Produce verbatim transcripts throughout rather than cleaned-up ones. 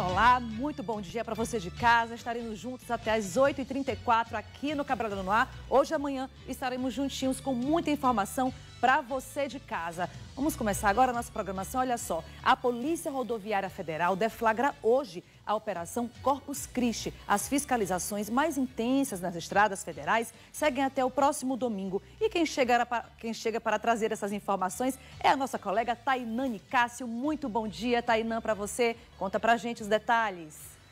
Olá, muito bom dia para você de casa. Estaremos juntos até às oito e trinta e quatro aqui no Cabral no Ar. Hoje e amanhã estaremos juntinhos com muita informação para você de casa. Vamos começar agora a nossa programação. Olha só, a Polícia Rodoviária Federal deflagra hoje a Operação Corpus Christi. As fiscalizações mais intensas nas estradas federais seguem até o próximo domingo. E quem chega para, quem chega para trazer essas informações é a nossa colega Tainane Cássio. Muito bom dia, Tainã, para você. Conta pra gente os detalhes.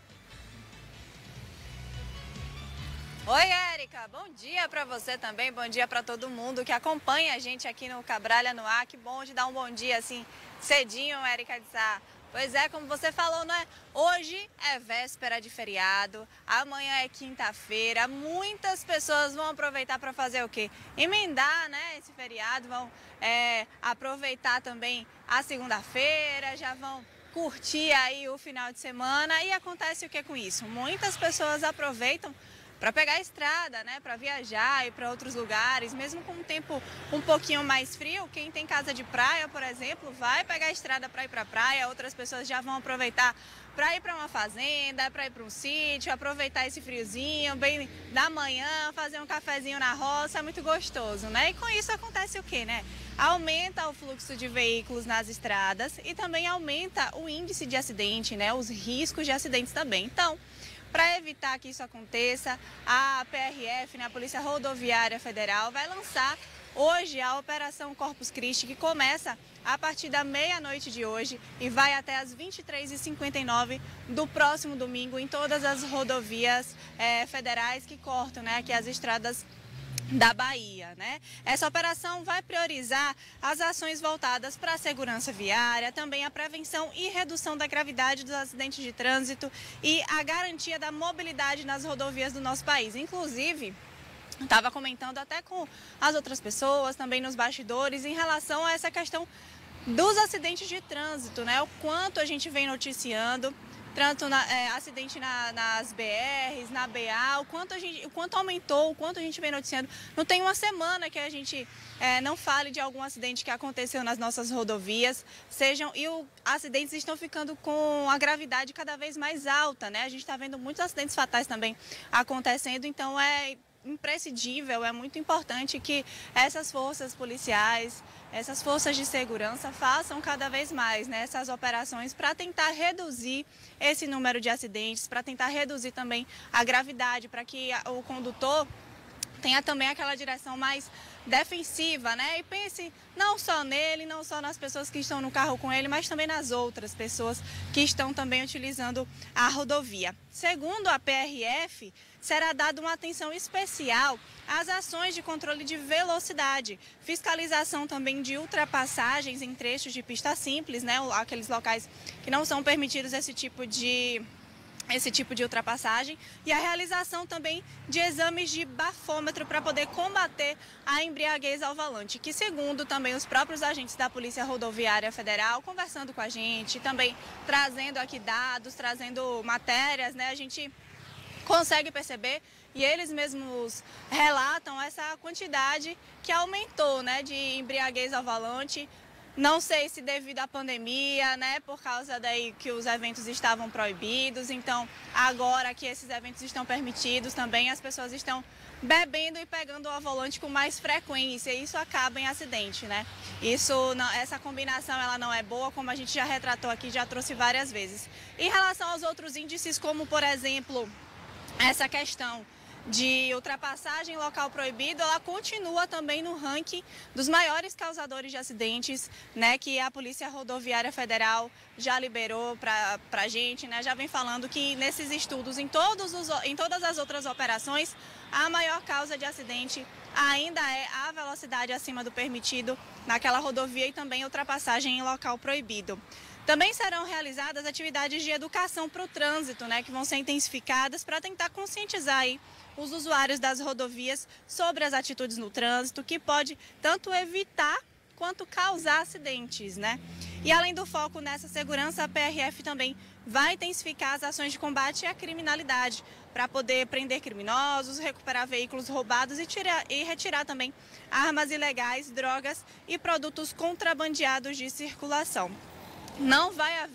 Oi, Érica. Bom dia para você também. Bom dia para todo mundo que acompanha a gente aqui no Cabralha no Ar. Que bom de dar um bom dia assim cedinho, Érica de Sá. Pois é, como você falou, né? Hoje é véspera de feriado, amanhã é quinta-feira. Muitas pessoas vão aproveitar para fazer o quê? Emendar, né, esse feriado, vão é, aproveitar também a segunda-feira, já vão curtir aí o final de semana. E acontece o que com isso? Muitas pessoas aproveitam para pegar a estrada, né, para viajar e para outros lugares, mesmo com um tempo um pouquinho mais frio. Quem tem casa de praia, por exemplo, vai pegar a estrada para ir para a praia. Outras pessoas já vão aproveitar para ir para uma fazenda, para ir para um sítio, aproveitar esse friozinho, bem da manhã, fazer um cafezinho na roça, é muito gostoso, né? E com isso acontece o quê, né? Aumenta o fluxo de veículos nas estradas e também aumenta o índice de acidente, né? Os riscos de acidentes também. Então, para evitar que isso aconteça, a P R F, né, a Polícia Rodoviária Federal, vai lançar hoje a Operação Corpus Christi, que começa a partir da meia-noite de hoje e vai até as vinte e três e cinquenta e nove do próximo domingo em todas as rodovias é, federais que cortam, né, aqui as estradas da Bahia, né? Essa operação vai priorizar as ações voltadas para a segurança viária, também a prevenção e redução da gravidade dos acidentes de trânsito e a garantia da mobilidade nas rodovias do nosso país. Inclusive, estava comentando até com as outras pessoas, também nos bastidores, em relação a essa questão dos acidentes de trânsito, né? O quanto a gente vem noticiando, tanto na, é, acidente na, nas B Rs, na B A, o quanto, a gente, o quanto aumentou, o quanto a gente vem noticiando. Não tem uma semana que a gente é, não fale de algum acidente que aconteceu nas nossas rodovias, sejam, e os acidentes estão ficando com a gravidade cada vez mais alta, né? A gente está vendo muitos acidentes fatais também acontecendo, então é imprescindível, é muito importante que essas forças policiais, essas forças de segurança façam cada vez mais, né, essas operações para tentar reduzir esse número de acidentes, para tentar reduzir também a gravidade, para que o condutor tenha também aquela direção mais defensiva, né? E pense não só nele, não só nas pessoas que estão no carro com ele, mas também nas outras pessoas que estão também utilizando a rodovia. Segundo a P R F, será dada uma atenção especial às ações de controle de velocidade, fiscalização também de ultrapassagens em trechos de pista simples, né? Aqueles locais que não são permitidos esse tipo de esse tipo de ultrapassagem, e a realização também de exames de bafômetro para poder combater a embriaguez ao volante, que segundo também os próprios agentes da Polícia Rodoviária Federal, conversando com a gente, também trazendo aqui dados, trazendo matérias, né, a gente consegue perceber e eles mesmos relatam essa quantidade que aumentou, né, de embriaguez ao volante. Não sei se devido à pandemia, né, por causa daí que os eventos estavam proibidos, então agora que esses eventos estão permitidos também, as pessoas estão bebendo e pegando ao volante com mais frequência e isso acaba em acidente, né? Isso, não, essa combinação ela não é boa, como a gente já retratou aqui, já trouxe várias vezes. Em relação aos outros índices, como por exemplo, essa questão de ultrapassagem em local proibido, ela continua também no ranking dos maiores causadores de acidentes, né, que a Polícia Rodoviária Federal já liberou para a gente, né, já vem falando que nesses estudos, em, todos os, em todas as outras operações, a maior causa de acidente ainda é a velocidade acima do permitido naquela rodovia e também ultrapassagem em local proibido. Também serão realizadas atividades de educação para o trânsito, né, que vão ser intensificadas para tentar conscientizar aí os usuários das rodovias sobre as atitudes no trânsito, que pode tanto evitar quanto causar acidentes, né? E além do foco nessa segurança, a P R F também vai intensificar as ações de combate à criminalidade, para poder prender criminosos, recuperar veículos roubados e, tirar, e retirar também armas ilegais, drogas e produtos contrabandeados de circulação. Não vai haver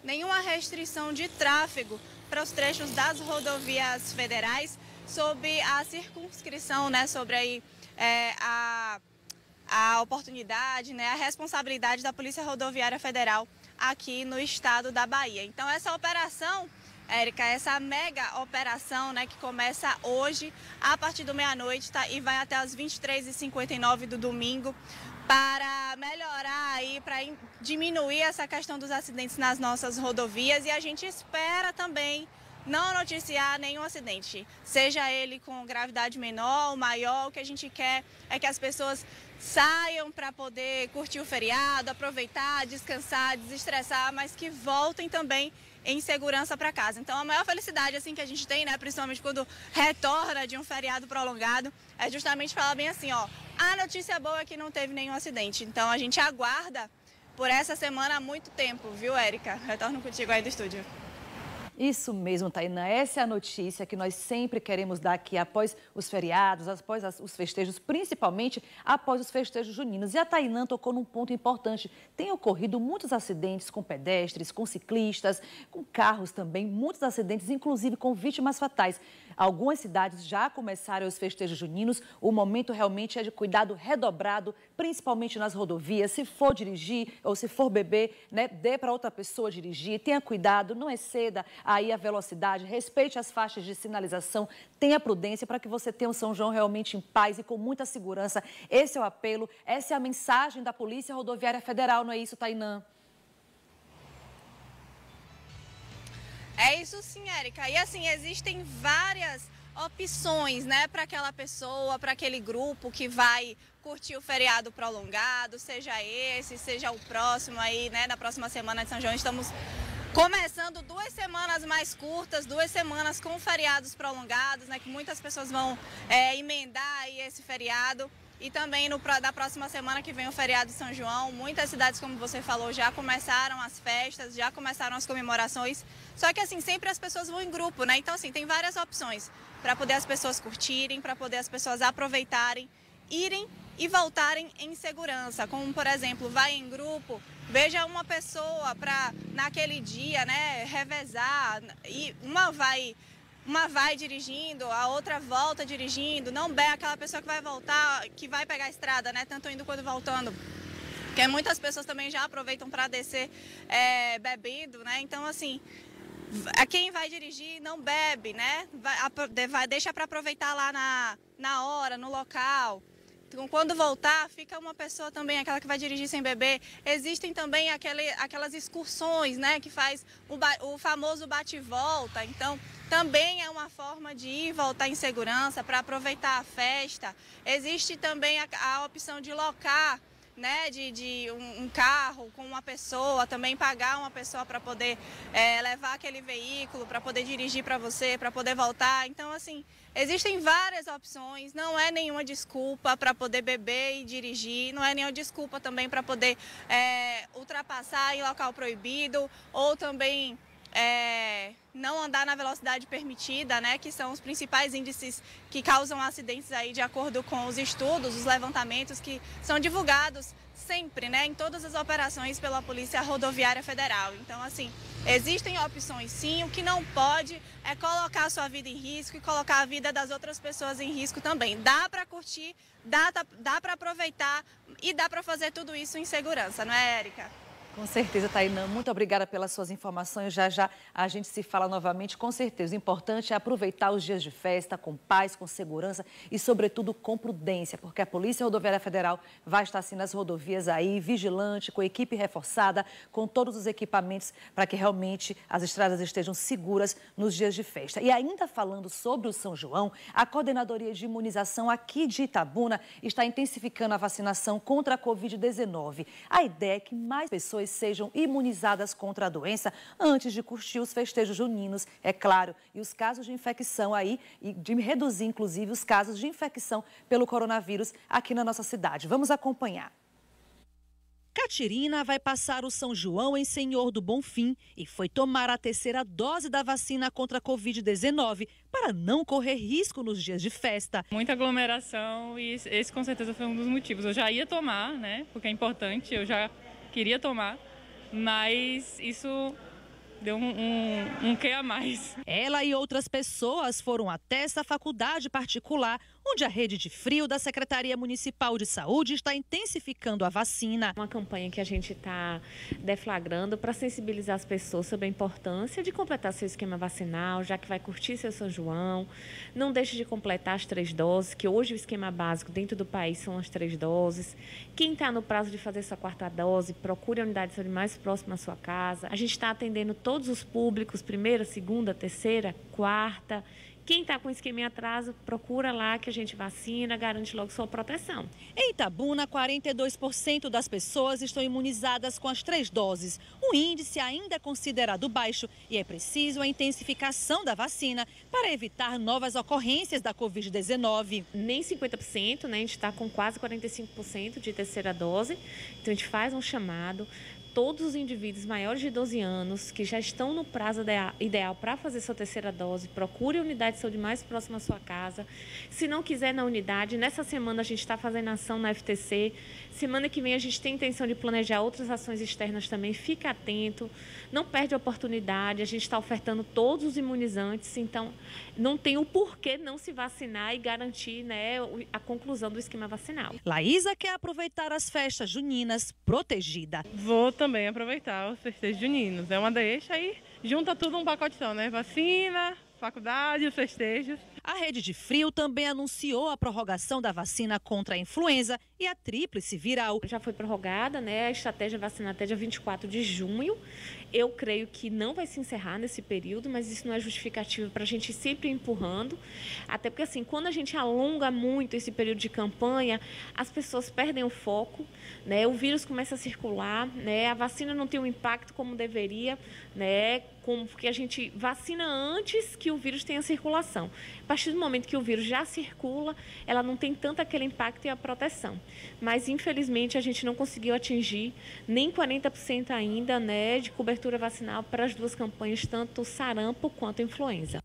nenhuma restrição de tráfego para os trechos das rodovias federais, sob a circunscrição, né, sobre aí, é, a, a oportunidade, né, a responsabilidade da Polícia Rodoviária Federal aqui no estado da Bahia. Então, essa operação, Érica, essa mega operação, né, que começa hoje a partir do meia-noite, tá, e vai até as vinte e três e cinquenta e nove do domingo, para melhorar aí, para diminuir essa questão dos acidentes nas nossas rodovias, e a gente espera também não noticiar nenhum acidente, seja ele com gravidade menor ou maior. O que a gente quer é que as pessoas saiam para poder curtir o feriado, aproveitar, descansar, desestressar, mas que voltem também em segurança para casa. Então, a maior felicidade assim que a gente tem, né, principalmente quando retorna de um feriado prolongado, é justamente falar bem assim, ó, a notícia boa é que não teve nenhum acidente. Então, a gente aguarda por essa semana há muito tempo, viu, Érica? Retorno contigo aí do estúdio. Isso mesmo, Tainá. Essa é a notícia que nós sempre queremos dar aqui após os feriados, após os festejos, principalmente após os festejos juninos. E a Tainá tocou num ponto importante. Tem ocorrido muitos acidentes com pedestres, com ciclistas, com carros também, muitos acidentes, inclusive com vítimas fatais. Algumas cidades já começaram os festejos juninos. O momento realmente é de cuidado redobrado, principalmente nas rodovias. Se for dirigir ou se for beber, né, dê para outra pessoa dirigir. Tenha cuidado, não exceda aí a velocidade, respeite as faixas de sinalização, tenha prudência para que você tenha um São João realmente em paz e com muita segurança. Esse é o apelo, essa é a mensagem da Polícia Rodoviária Federal, não é isso, Tainá? É isso sim, Érica. E assim, existem várias opções, né, para aquela pessoa, para aquele grupo que vai curtir o feriado prolongado, seja esse, seja o próximo aí, né, na próxima semana de São João. Estamos começando duas semanas mais curtas, duas semanas com feriados prolongados, né, que muitas pessoas vão é, emendar aí esse feriado. E também no, da próxima semana que vem o feriado de São João, muitas cidades, como você falou, já começaram as festas, já começaram as comemorações. Só que assim, sempre as pessoas vão em grupo, né? Então assim, tem várias opções para poder as pessoas curtirem, para poder as pessoas aproveitarem, irem e voltarem em segurança. Como, por exemplo, vai em grupo, veja uma pessoa para, naquele dia, né, revezar, e uma vai... Uma vai dirigindo, a outra volta dirigindo, não bem aquela pessoa que vai voltar, que vai pegar a estrada, né? Tanto indo quanto voltando. Porque muitas pessoas também já aproveitam para descer é, bebendo, né? Então, assim, quem vai dirigir não bebe, né? Vai, vai, deixa para aproveitar lá na, na hora, no local. Então, quando voltar, fica uma pessoa também, aquela que vai dirigir sem beber. Existem também aquele, aquelas excursões, né? Que faz o, o famoso bate-volta. Então, também é uma forma de ir e voltar em segurança para aproveitar a festa. Existe também a, a opção de locar, né, de, de um, um carro com uma pessoa, também pagar uma pessoa para poder é, levar aquele veículo, para poder dirigir para você, para poder voltar. Então, assim, existem várias opções, não é nenhuma desculpa para poder beber e dirigir, não é nenhuma desculpa também para poder é, ultrapassar em local proibido ou também... É, não andar na velocidade permitida, né, que são os principais índices que causam acidentes aí, de acordo com os estudos, os levantamentos que são divulgados sempre, né, em todas as operações pela Polícia Rodoviária Federal. Então, assim, existem opções sim, o que não pode é colocar a sua vida em risco e colocar a vida das outras pessoas em risco também. Dá para curtir, dá, dá para aproveitar e dá para fazer tudo isso em segurança, não é, Érica? Com certeza, Tainá. Muito obrigada pelas suas informações. Já, já a gente se fala novamente, com certeza. O importante é aproveitar os dias de festa com paz, com segurança e, sobretudo, com prudência, porque a Polícia Rodoviária Federal vai estar, assim, nas rodovias aí, vigilante, com equipe reforçada, com todos os equipamentos para que realmente as estradas estejam seguras nos dias de festa. E ainda falando sobre o São João, a Coordenadoria de Imunização aqui de Itabuna está intensificando a vacinação contra a covid dezenove. A ideia é que mais pessoas sejam imunizadas contra a doença antes de curtir os festejos juninos, é claro, e os casos de infecção aí, e de reduzir, inclusive, os casos de infecção pelo coronavírus aqui na nossa cidade. Vamos acompanhar. Catirina vai passar o São João em Senhor do Bonfim e foi tomar a terceira dose da vacina contra a covid dezenove para não correr risco nos dias de festa. Muita aglomeração e esse com certeza foi um dos motivos. Eu já ia tomar, né, porque é importante, eu já queria tomar, mas isso Deu um, um, um quê a mais. Ela e outras pessoas foram até essa faculdade particular, onde a rede de frio da Secretaria Municipal de Saúde está intensificando a vacina. Uma campanha que a gente está deflagrando para sensibilizar as pessoas sobre a importância de completar seu esquema vacinal, já que vai curtir seu São João. Não deixe de completar as três doses, que hoje o esquema básico dentro do país são as três doses. Quem está no prazo de fazer sua quarta dose, procure a unidade de saúde mais próxima à sua casa. A gente está atendendo todos os públicos, primeira, segunda, terceira, quarta. Quem está com esquema em atraso, procura lá que a gente vacina, garante logo sua proteção. Em Itabuna, quarenta e dois por cento das pessoas estão imunizadas com as três doses. O índice ainda é considerado baixo e é preciso a intensificação da vacina para evitar novas ocorrências da covid dezenove. Nem cinquenta por cento, né? A gente está com quase quarenta e cinco por cento de terceira dose. Então a gente faz um chamado. Todos os indivíduos maiores de doze anos que já estão no prazo ideal para fazer sua terceira dose, procure a unidade de saúde mais próxima à sua casa. Se não quiser na unidade, nessa semana a gente está fazendo ação na F T C. Semana que vem a gente tem intenção de planejar outras ações externas também. Fica atento, não perde a oportunidade. A gente está ofertando todos os imunizantes, então não tem o porquê não se vacinar e garantir, né, a conclusão do esquema vacinal. Laísa quer aproveitar as festas juninas protegida. Vou também aproveitar os festejos juninos. É uma deixa e junta tudo um pacote só, né? Vacina, faculdade, os festejos. A Rede de Frio também anunciou a prorrogação da vacina contra a influenza e a tríplice viral. Já foi prorrogada, né, a estratégia vacinal até dia vinte e quatro de junho. Eu creio que não vai se encerrar nesse período, mas isso não é justificativo para a gente sempre empurrando. Até porque, assim, quando a gente alonga muito esse período de campanha, as pessoas perdem o foco, né, o vírus começa a circular, né, a vacina não tem um impacto como deveria, né, como, porque a gente vacina antes que o vírus tenha circulação. A partir do momento que o vírus já circula, ela não tem tanto aquele impacto e a proteção. Mas, infelizmente, a gente não conseguiu atingir nem quarenta por cento ainda, né, de cobertura vacinal para as duas campanhas, tanto o sarampo quanto a influenza.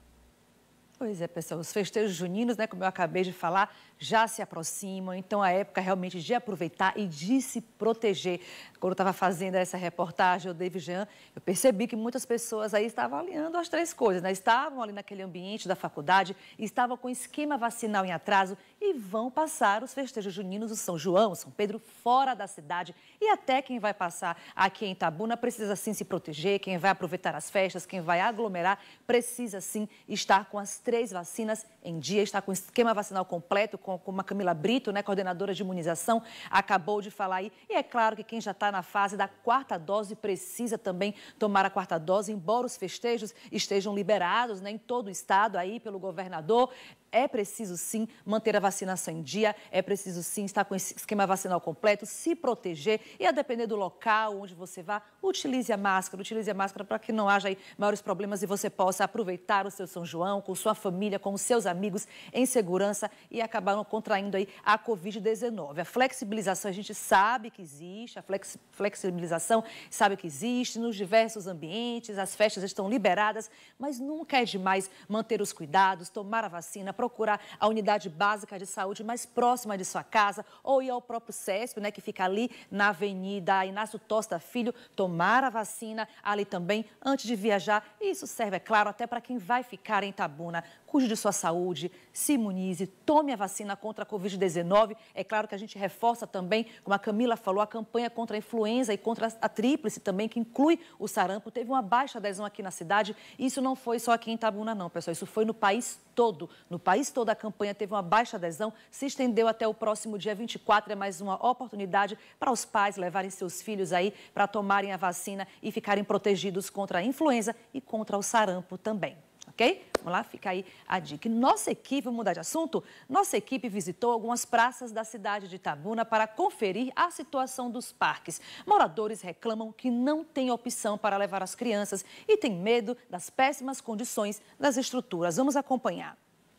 Pois é, pessoal, os festejos juninos, né, como eu acabei de falar, já se aproximam, então a época realmente de aproveitar e de se proteger. Quando eu estava fazendo essa reportagem, o David Jean, eu percebi que muitas pessoas aí estavam alinhando as três coisas, né? Estavam ali naquele ambiente da faculdade, estavam com esquema vacinal em atraso e vão passar os festejos juninos do São João, São Pedro, fora da cidade. E até quem vai passar aqui em Itabuna precisa sim se proteger, quem vai aproveitar as festas, quem vai aglomerar, precisa sim estar com as três vacinas em dia, estar com o esquema vacinal completo, com como a Camila Brito, né, coordenadora de imunização, acabou de falar aí. E é claro que quem já está na fase da quarta dose precisa também tomar a quarta dose, embora os festejos estejam liberados, né, em todo o estado aí pelo governador. É preciso, sim, manter a vacinação em dia, é preciso, sim, estar com esse esquema vacinal completo, se proteger e, a depender do local onde você vá, utilize a máscara, utilize a máscara para que não haja aí maiores problemas e você possa aproveitar o seu São João com sua família, com os seus amigos em segurança e acabar não contraindo aí a covid dezenove. A flexibilização a gente sabe que existe, a flex, flexibilização sabe que existe nos diversos ambientes, as festas estão liberadas, mas nunca é demais manter os cuidados, tomar a vacina, procurar a unidade básica de saúde mais próxima de sua casa ou ir ao próprio CESP, né, que fica ali na Avenida Inácio Tosta Filho, tomar a vacina ali também antes de viajar. Isso serve, é claro, até para quem vai ficar em Itabuna. Cuide de sua saúde, se imunize, tome a vacina contra a covid dezenove. É claro que a gente reforça também, como a Camila falou, a campanha contra a influenza e contra a tríplice também, que inclui o sarampo. Teve uma baixa adesão aqui na cidade. Isso não foi só aqui em Itabuna, não, pessoal. Isso foi no país todo. No país todo a campanha teve uma baixa adesão, se estendeu até o próximo dia vinte e quatro. É mais uma oportunidade para os pais levarem seus filhos aí para tomarem a vacina e ficarem protegidos contra a influenza e contra o sarampo também. Ok? Vamos lá, fica aí a dica. Nossa equipe, vamos mudar de assunto? Nossa equipe visitou algumas praças da cidade de Itabuna para conferir a situação dos parques. Moradores reclamam que não tem opção para levar as crianças e têm medo das péssimas condições das estruturas. Vamos acompanhar.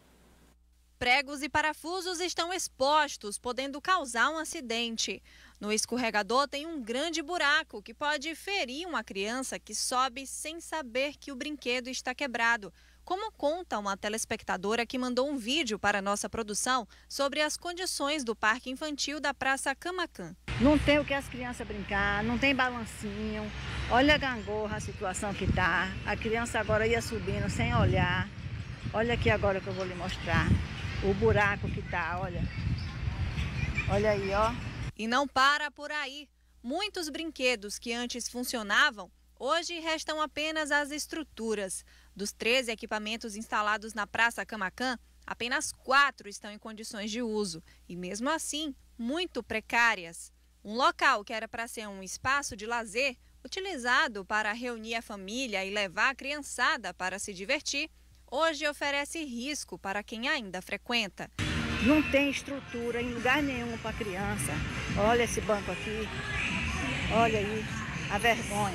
Pregos e parafusos estão expostos, podendo causar um acidente. No escorregador tem um grande buraco que pode ferir uma criança que sobe sem saber que o brinquedo está quebrado. Como conta uma telespectadora que mandou um vídeo para a nossa produção sobre as condições do parque infantil da Praça Camacan. Não tem o que as crianças brincar, não tem balancinho. Olha a gangorra, a situação que tá. A criança agora ia subindo sem olhar. Olha aqui agora que eu vou lhe mostrar. O buraco que tá, olha. Olha aí, ó. E não para por aí. Muitos brinquedos que antes funcionavam, hoje restam apenas as estruturas. Dos treze equipamentos instalados na Praça Camaquã, apenas quatro estão em condições de uso. E mesmo assim, muito precárias. Um local que era para ser um espaço de lazer, utilizado para reunir a família e levar a criançada para se divertir, hoje oferece risco para quem ainda frequenta. Não tem estrutura em lugar nenhum para criança. Olha esse banco aqui. Olha aí a vergonha.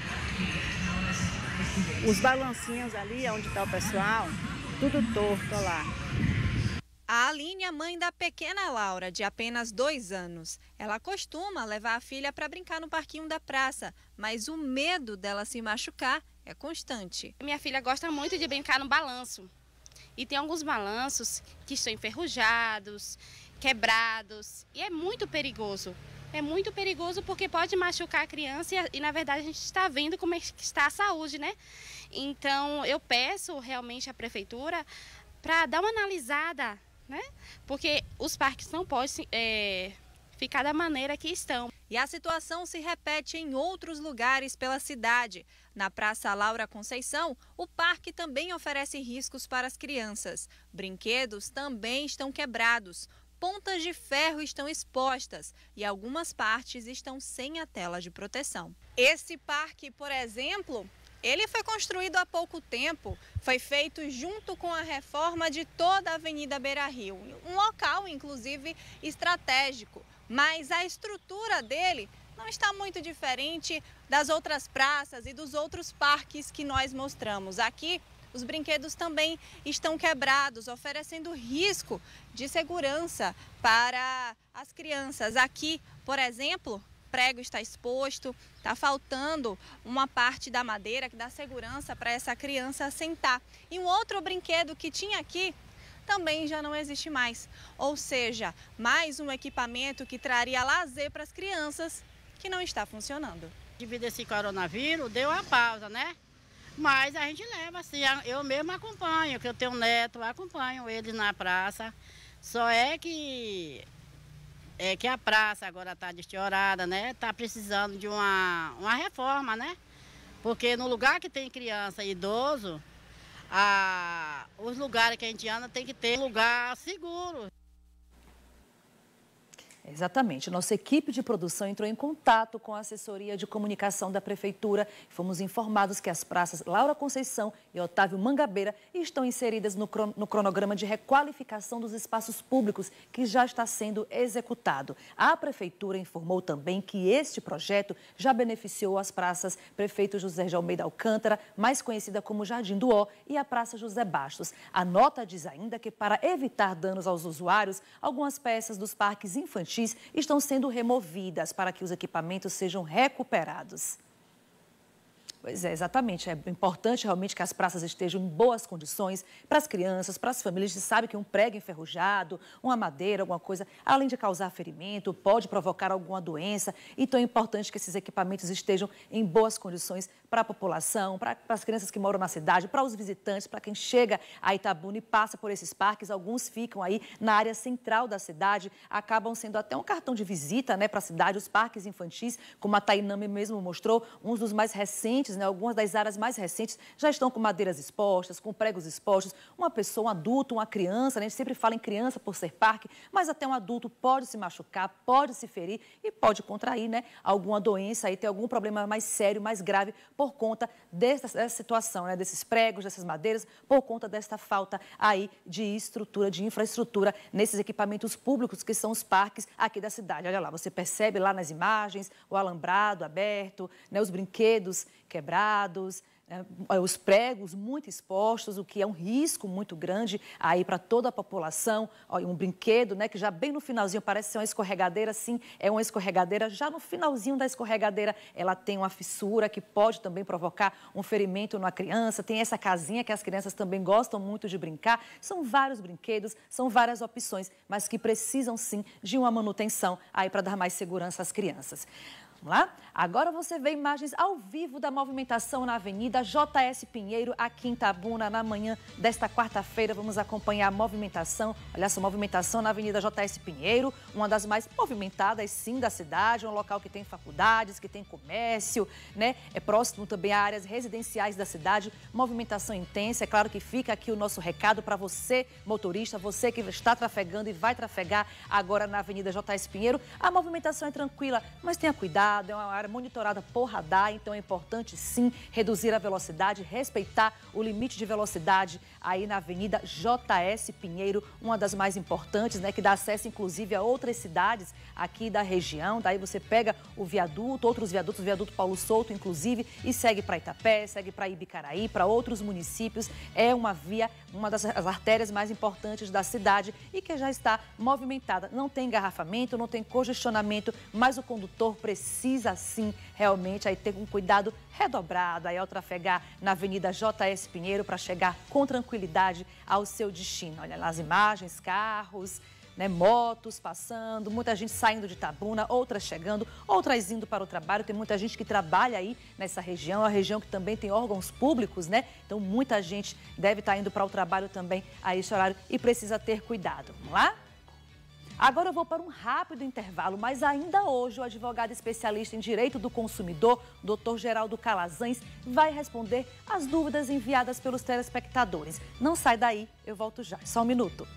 Os balancinhos ali, onde está o pessoal, tudo torto, olha lá. A Aline é mãe da pequena Laura, de apenas dois anos. Ela costuma levar a filha para brincar no parquinho da praça, mas o medo dela se machucar é constante. Minha filha gosta muito de brincar no balanço. E tem alguns balanços que estão enferrujados, quebrados, e é muito perigoso. É muito perigoso porque pode machucar a criança e, e na verdade, a gente está vendo como é que está a saúde, né? Então, eu peço realmente à prefeitura para dar uma analisada, né? Porque os parques não podem é, ficar da maneira que estão. E a situação se repete em outros lugares pela cidade. Na Praça Laura Conceição, o parque também oferece riscos para as crianças. Brinquedos também estão quebrados. Pontas de ferro estão expostas e algumas partes estão sem a tela de proteção. Esse parque, por exemplo, ele foi construído há pouco tempo, foi feito junto com a reforma de toda a Avenida Beira-Rio, um local, inclusive, estratégico, mas a estrutura dele não está muito diferente das outras praças e dos outros parques que nós mostramos. Aqui, os brinquedos também estão quebrados, oferecendo risco de segurança para as crianças. Aqui, por exemplo, o prego está exposto, está faltando uma parte da madeira que dá segurança para essa criança sentar. E um outro brinquedo que tinha aqui também já não existe mais. Ou seja, mais um equipamento que traria lazer para as crianças que não está funcionando. Devido a esse coronavírus, deu uma pausa, né? Mas a gente leva, assim, eu mesmo acompanho, que eu tenho um neto, acompanho eles na praça. Só é que, é que a praça agora está deteriorada, né? Está precisando de uma, uma reforma, né? Porque no lugar que tem criança e idoso, a, os lugares que a gente anda tem que ter lugar seguro. Exatamente. Nossa equipe de produção entrou em contato com a assessoria de comunicação da Prefeitura. Fomos informados que as praças Laura Conceição e Otávio Mangabeira estão inseridas no cronograma de requalificação dos espaços públicos, que já está sendo executado. A Prefeitura informou também que este projeto já beneficiou as praças Prefeito José de Almeida Alcântara, mais conhecida como Jardim do Ó, e a Praça José Bastos. A nota diz ainda que, para evitar danos aos usuários, algumas peças dos parques infantis estão sendo removidas para que os equipamentos sejam recuperados. Pois é, exatamente. É importante realmente que as praças estejam em boas condições para as crianças, para as famílias. A gente sabe que um prego enferrujado, uma madeira, alguma coisa, além de causar ferimento, pode provocar alguma doença. Então é importante que esses equipamentos estejam em boas condições para a população, para, para as crianças que moram na cidade, para os visitantes, para quem chega a Itabuna e passa por esses parques. Alguns ficam aí na área central da cidade, acabam sendo até um cartão de visita, né, para a cidade. Os parques infantis, como a Tainami mesmo mostrou, um dos mais recentes, né, algumas das áreas mais recentes já estão com madeiras expostas, com pregos expostos. Uma pessoa, um adulto, uma criança, né, a gente sempre fala em criança por ser parque, mas até um adulto pode se machucar, pode se ferir e pode contrair, né, alguma doença, aí ter algum problema mais sério, mais grave, por conta dessa, dessa situação, né, desses pregos, dessas madeiras, por conta desta falta aí de estrutura, de infraestrutura nesses equipamentos públicos que são os parques aqui da cidade. Olha lá, você percebe lá nas imagens o alambrado aberto, né, os brinquedos quebrados, É, os pregos muito expostos, o que é um risco muito grande aí para toda a população. Olha, um brinquedo, né, que já bem no finalzinho parece ser uma escorregadeira, sim, é uma escorregadeira. Já no finalzinho da escorregadeira, ela tem uma fissura que pode também provocar um ferimento na criança. Tem essa casinha que as crianças também gostam muito de brincar. São vários brinquedos, são várias opções, mas que precisam sim de uma manutenção aí para dar mais segurança às crianças. Vamos lá? Agora você vê imagens ao vivo da movimentação na Avenida J S Pinheiro, aqui em Itabuna, na manhã desta quarta-feira. Vamos acompanhar a movimentação. Olha essa movimentação na Avenida J S Pinheiro, uma das mais movimentadas, sim, da cidade. Um local que tem faculdades, que tem comércio, né? É próximo também a áreas residenciais da cidade. Movimentação intensa. É claro que fica aqui o nosso recado para você, motorista, você que está trafegando e vai trafegar agora na Avenida J S Pinheiro. A movimentação é tranquila, mas tenha cuidado. É uma área monitorada por radar, então é importante sim reduzir a velocidade, respeitar o limite de velocidade aí na Avenida J S Pinheiro, uma das mais importantes, né, que dá acesso inclusive a outras cidades aqui da região. Daí você pega o viaduto, outros viadutos, o viaduto Paulo Souto inclusive, e segue para Itapé, segue para Ibicaraí, para outros municípios. É uma via, uma das artérias mais importantes da cidade e que já está movimentada. Não tem engarrafamento, não tem congestionamento, mas o condutor precisa Precisa sim, realmente, aí ter um cuidado redobrado aí ao trafegar na Avenida J S Pinheiro para chegar com tranquilidade ao seu destino. Olha lá as imagens, carros, né, motos passando, muita gente saindo de Itabuna, outras chegando, outras indo para o trabalho. Tem muita gente que trabalha aí nessa região, a região que também tem órgãos públicos, né? Então muita gente deve estar indo para o trabalho também a esse horário e precisa ter cuidado. Vamos lá? Agora eu vou para um rápido intervalo, mas ainda hoje o advogado especialista em direito do consumidor, doutor Geraldo Calazans, vai responder as dúvidas enviadas pelos telespectadores. Não sai daí, eu volto já. Só um minuto.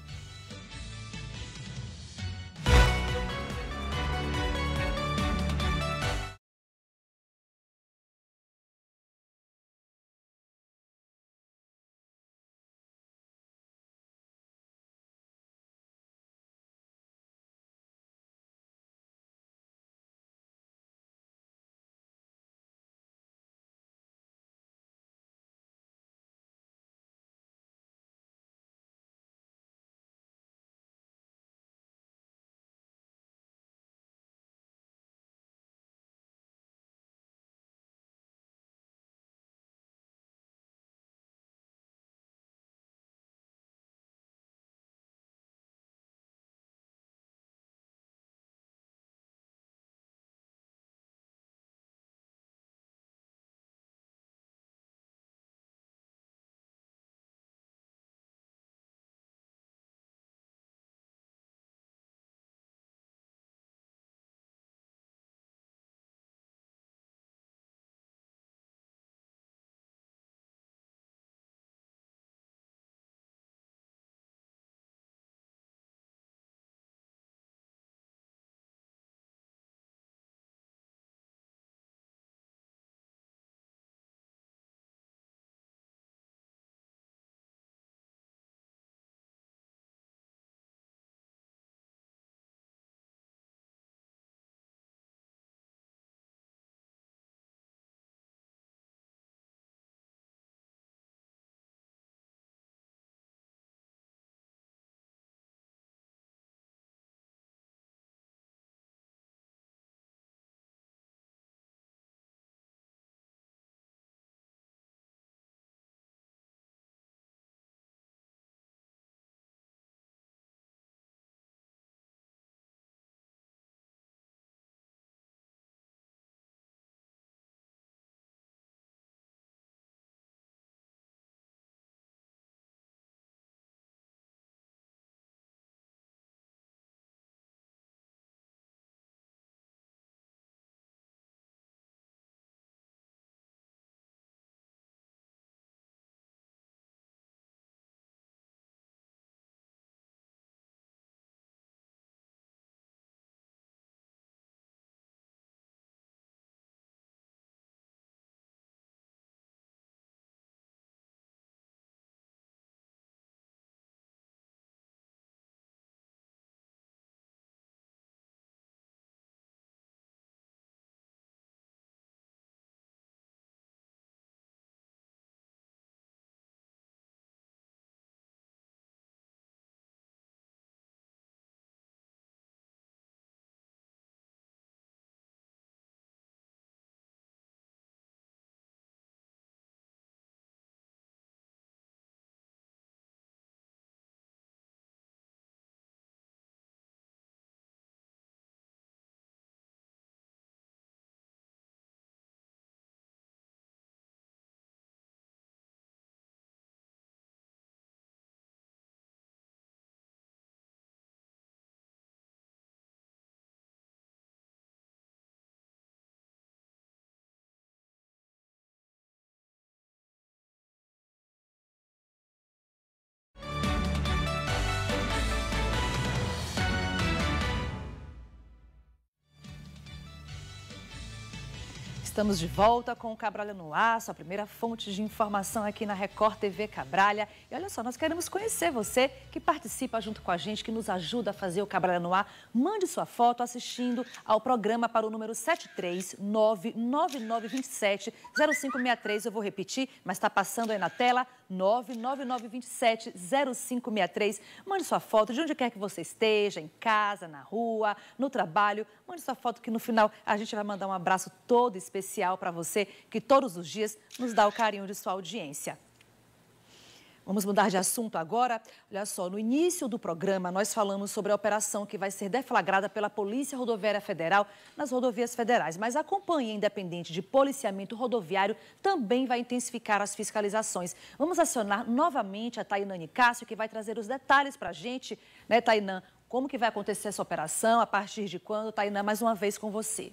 Estamos de volta com o Cabralha no Ar, sua primeira fonte de informação aqui na Record T V Cabralha. E olha só, nós queremos conhecer você que participa junto com a gente, que nos ajuda a fazer o Cabralha no Ar. Mande sua foto assistindo ao programa para o número sete três nove nove nove dois sete zero cinco seis três. Eu vou repetir, mas está passando aí na tela, nove nove nove dois sete zero cinco seis três. Mande sua foto de onde quer que você esteja, em casa, na rua, no trabalho. Mande sua foto que no final a gente vai mandar um abraço todo especial para você, que todos os dias nos dá o carinho de sua audiência. Vamos mudar de assunto agora. Olha só, no início do programa nós falamos sobre a operação que vai ser deflagrada pela Polícia Rodoviária Federal nas rodovias federais. Mas a Companhia Independente de Policiamento Rodoviário também vai intensificar as fiscalizações. Vamos acionar novamente a Tainã Nicásio, que vai trazer os detalhes para a gente, né, Tainã? Como que vai acontecer essa operação, a partir de quando? Tainã, mais uma vez com você.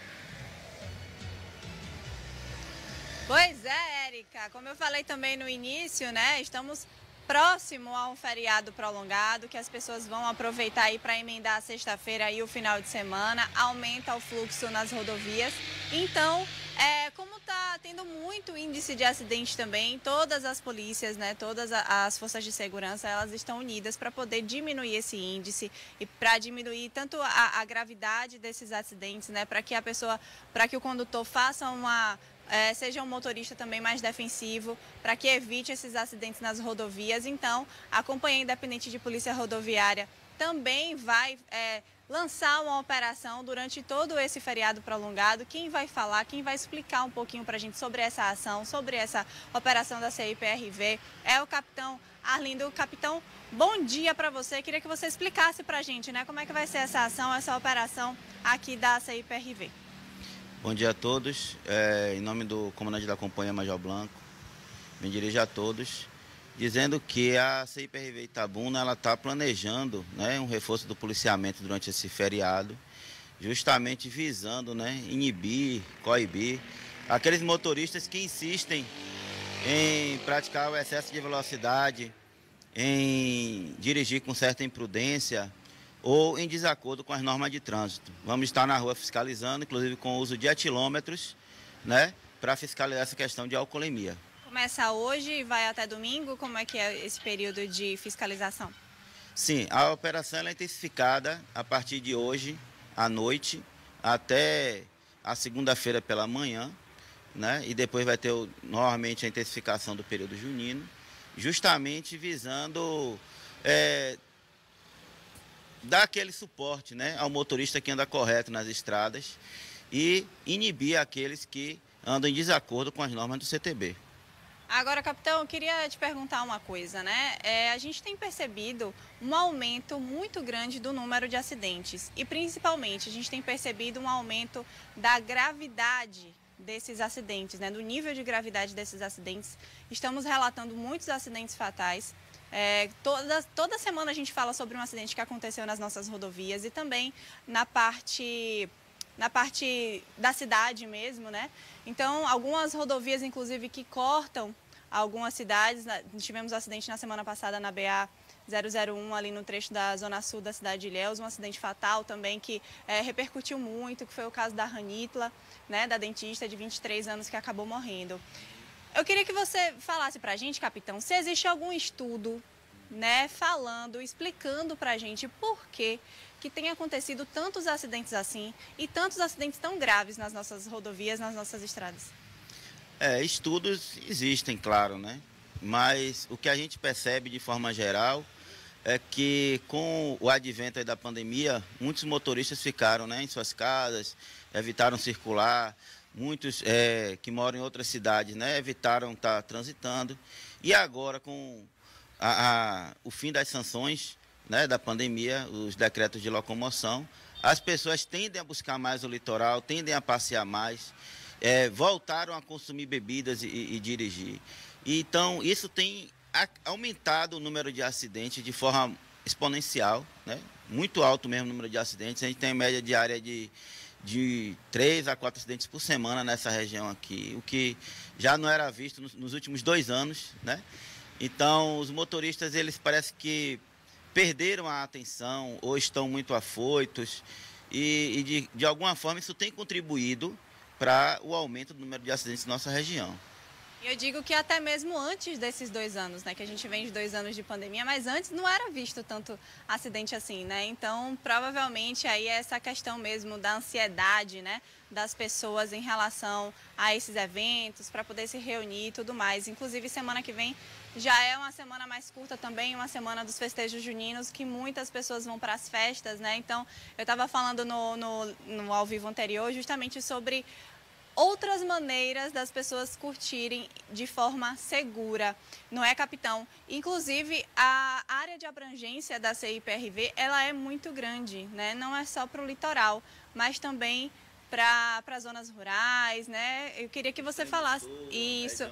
Pois é, Érica, como eu falei também no início, né, estamos próximo a um feriado prolongado, que as pessoas vão aproveitar aí para emendar a sexta-feira e o final de semana, aumenta o fluxo nas rodovias. Então, é, como está tendo muito índice de acidente também, todas as polícias, né, todas as forças de segurança, elas estão unidas para poder diminuir esse índice e para diminuir tanto a, a gravidade desses acidentes, né, para que a pessoa, para que o condutor faça uma É, seja um motorista também mais defensivo, para que evite esses acidentes nas rodovias. Então, a Companhia Independente de Polícia Rodoviária também vai é, lançar uma operação durante todo esse feriado prolongado. Quem vai falar, quem vai explicar um pouquinho para a gente sobre essa ação, sobre essa operação da C I P R V, é o capitão Arlindo. Capitão, bom dia para você. Queria que você explicasse para a gente, né, como é que vai ser essa ação, essa operação aqui da C I P R V. Bom dia a todos, é, em nome do comandante da Companhia Major Blanco, me dirijo a todos, dizendo que a C I P R V Itabuna ela está planejando, né, um reforço do policiamento durante esse feriado, justamente visando, né, inibir, coibir aqueles motoristas que insistem em praticar o excesso de velocidade, em dirigir com certa imprudência ou em desacordo com as normas de trânsito. Vamos estar na rua fiscalizando, inclusive com o uso de etilômetros, né, para fiscalizar essa questão de alcoolemia. Começa hoje e vai até domingo? Como é que é esse período de fiscalização? Sim, a operação ela é intensificada a partir de hoje à noite até a segunda-feira pela manhã, né, e depois vai ter novamente a intensificação do período junino, justamente visando É, dar aquele suporte, né, ao motorista que anda correto nas estradas e inibir aqueles que andam em desacordo com as normas do C T B. Agora, capitão, eu queria te perguntar uma coisa, né? É, a gente tem percebido um aumento muito grande do número de acidentes e, principalmente, a gente tem percebido um aumento da gravidade desses acidentes, né? Do nível de gravidade desses acidentes. Estamos relatando muitos acidentes fatais. É, toda, toda semana a gente fala sobre um acidente que aconteceu nas nossas rodovias e também na parte, na parte da cidade mesmo, né? Então, algumas rodovias, inclusive, que cortam algumas cidades. Tivemos um acidente na semana passada na B A zero zero um, ali no trecho da zona sul da cidade de Ilhéus, um acidente fatal também que é, repercutiu muito, que foi o caso da Ranitla, né, da dentista de vinte e três anos que acabou morrendo. Eu queria que você falasse para a gente, capitão, se existe algum estudo, né, falando, explicando para a gente por que que tem acontecido tantos acidentes assim e tantos acidentes tão graves nas nossas rodovias, nas nossas estradas. É, estudos existem, claro, né? Mas o que a gente percebe de forma geral é que com o advento aí da pandemia, muitos motoristas ficaram, né, em suas casas, evitaram circular. Muitos é, que moram em outras cidades, né, evitaram estar transitando. E agora, com a, a, o fim das sanções, né, da pandemia, os decretos de locomoção, as pessoas tendem a buscar mais o litoral, tendem a passear mais, é, voltaram a consumir bebidas e, e, e dirigir. E, então, isso tem a, aumentado o número de acidentes de forma exponencial, né, muito alto mesmo o número de acidentes. A gente tem média diária de... de três a quatro acidentes por semana nessa região aqui, o que já não era visto nos, nos últimos dois anos, né? Então, os motoristas, eles parece que perderam a atenção ou estão muito afoitos e, e de, de alguma forma, isso tem contribuído para o aumento do número de acidentes na nossa região. E eu digo que até mesmo antes desses dois anos, né, que a gente vem de dois anos de pandemia, mas antes não era visto tanto acidente assim, né? Então, provavelmente aí é essa questão mesmo da ansiedade, né, das pessoas em relação a esses eventos, para poder se reunir e tudo mais. Inclusive, semana que vem já é uma semana mais curta também, uma semana dos festejos juninos, que muitas pessoas vão para as festas, né? Então, eu estava falando no, no, no ao vivo anterior justamente sobre outras maneiras das pessoas curtirem de forma segura, não é, capitão? Inclusive, a área de abrangência da C I P R V, ela é muito grande, né? Não é só para o litoral, mas também para as zonas rurais, né? Eu queria que você falasse isso.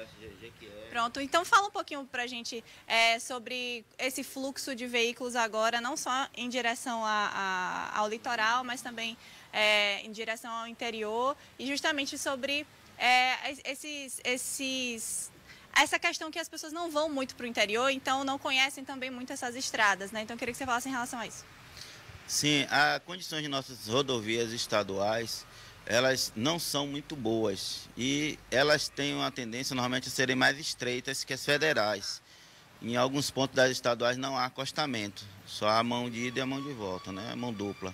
Pronto, então fala um pouquinho para a gente é, sobre esse fluxo de veículos agora, não só em direção a, a, ao litoral, mas também É, em direção ao interior, e justamente sobre é, esses, esses, essa questão que as pessoas não vão muito para o interior, então não conhecem também muito essas estradas, né? Então eu queria que você falasse em relação a isso. Sim, as condições de nossas rodovias estaduais, elas não são muito boas e elas têm uma tendência normalmente a serem mais estreitas que as federais. Em alguns pontos das estaduais não há acostamento, só a mão de ida e a mão de volta, né? A mão dupla.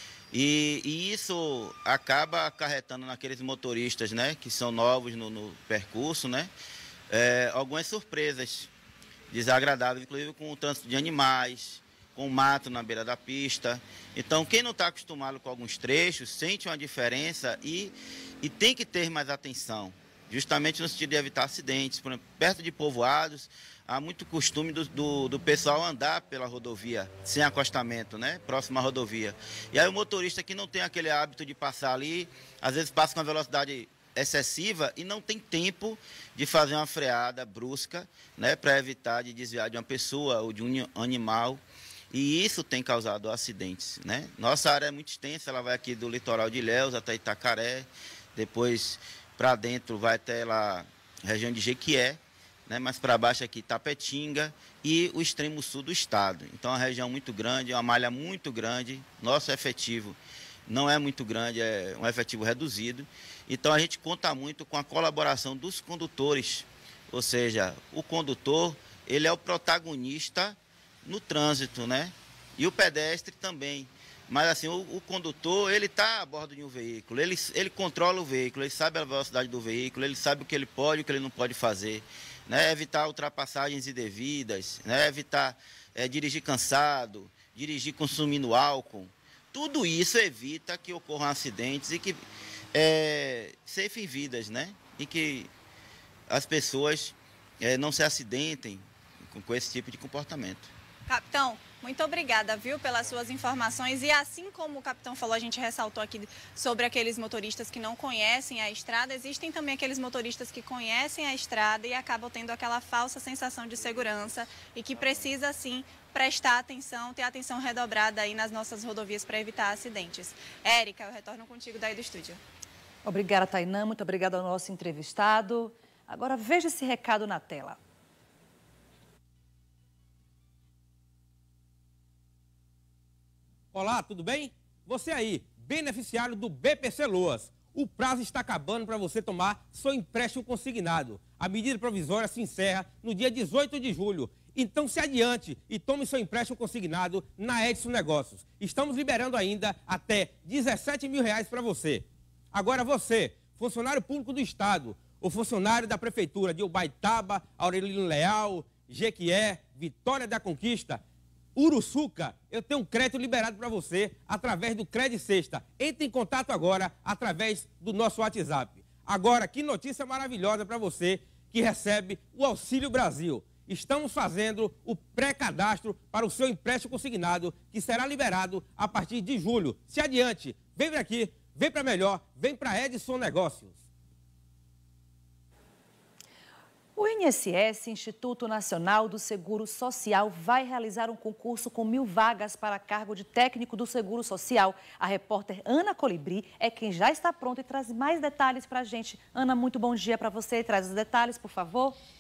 E, e isso acaba acarretando naqueles motoristas, né, que são novos no, no percurso, né, é, algumas surpresas desagradáveis, inclusive com o trânsito de animais, com o mato na beira da pista. Então, quem não está acostumado com alguns trechos, sente uma diferença e, e tem que ter mais atenção, justamente no sentido de evitar acidentes. Por exemplo, perto de povoados, há muito costume do, do, do pessoal andar pela rodovia, sem acostamento, né? Próximo à rodovia. E aí o motorista que não tem aquele hábito de passar ali, às vezes passa com uma velocidade excessiva e não tem tempo de fazer uma freada brusca, né? Para evitar de desviar de uma pessoa ou de um animal. E isso tem causado acidentes, né? Nossa área é muito extensa, ela vai aqui do litoral de Ilhéus até Itacaré, depois para dentro vai até lá a região de Jequié, né, mais para baixo aqui Tapetinga e o extremo sul do estado. Então, é uma região muito grande, é uma malha muito grande. Nosso efetivo não é muito grande, é um efetivo reduzido. Então, a gente conta muito com a colaboração dos condutores. Ou seja, o condutor, ele é o protagonista no trânsito, né? E o pedestre também. Mas, assim, o, o condutor, ele está a bordo de um veículo, ele, ele controla o veículo, ele sabe a velocidade do veículo, ele sabe o que ele pode e o que ele não pode fazer. Né, evitar ultrapassagens indevidas, né, evitar é, dirigir cansado, dirigir consumindo álcool. Tudo isso evita que ocorram acidentes e que é, ceifem vidas, né? E que as pessoas é, não se acidentem com, com esse tipo de comportamento. Capitão, muito obrigada, viu, pelas suas informações. E assim como o capitão falou, a gente ressaltou aqui sobre aqueles motoristas que não conhecem a estrada, existem também aqueles motoristas que conhecem a estrada e acabam tendo aquela falsa sensação de segurança e que precisa, sim, prestar atenção, ter atenção redobrada aí nas nossas rodovias para evitar acidentes. Érica, eu retorno contigo daí do estúdio. Obrigada, Tainã. Muito obrigada ao nosso entrevistado. Agora veja esse recado na tela. Olá, tudo bem? Você aí, beneficiário do B P C Loas. O prazo está acabando para você tomar seu empréstimo consignado. A medida provisória se encerra no dia dezoito de julho. Então se adiante e tome seu empréstimo consignado na Edson Negócios. Estamos liberando ainda até dezessete mil reais para você. Agora você, funcionário público do Estado, ou funcionário da Prefeitura de Ubaitaba, Aurelino Leal, Jequié, Vitória da Conquista, Uruçuca, eu tenho um crédito liberado para você através do Credit Sexta. Entre em contato agora através do nosso WhatsApp. Agora, que notícia maravilhosa para você que recebe o Auxílio Brasil. Estamos fazendo o pré-cadastro para o seu empréstimo consignado, que será liberado a partir de julho. Se adiante, vem para aqui, vem para melhor, vem para Edson Negócios. O I N S S, Instituto Nacional do Seguro Social, vai realizar um concurso com mil vagas para cargo de técnico do Seguro Social. A repórter Ana Colibri é quem já está pronta e traz mais detalhes para a gente. Ana, muito bom dia para você. Traz os detalhes, por favor.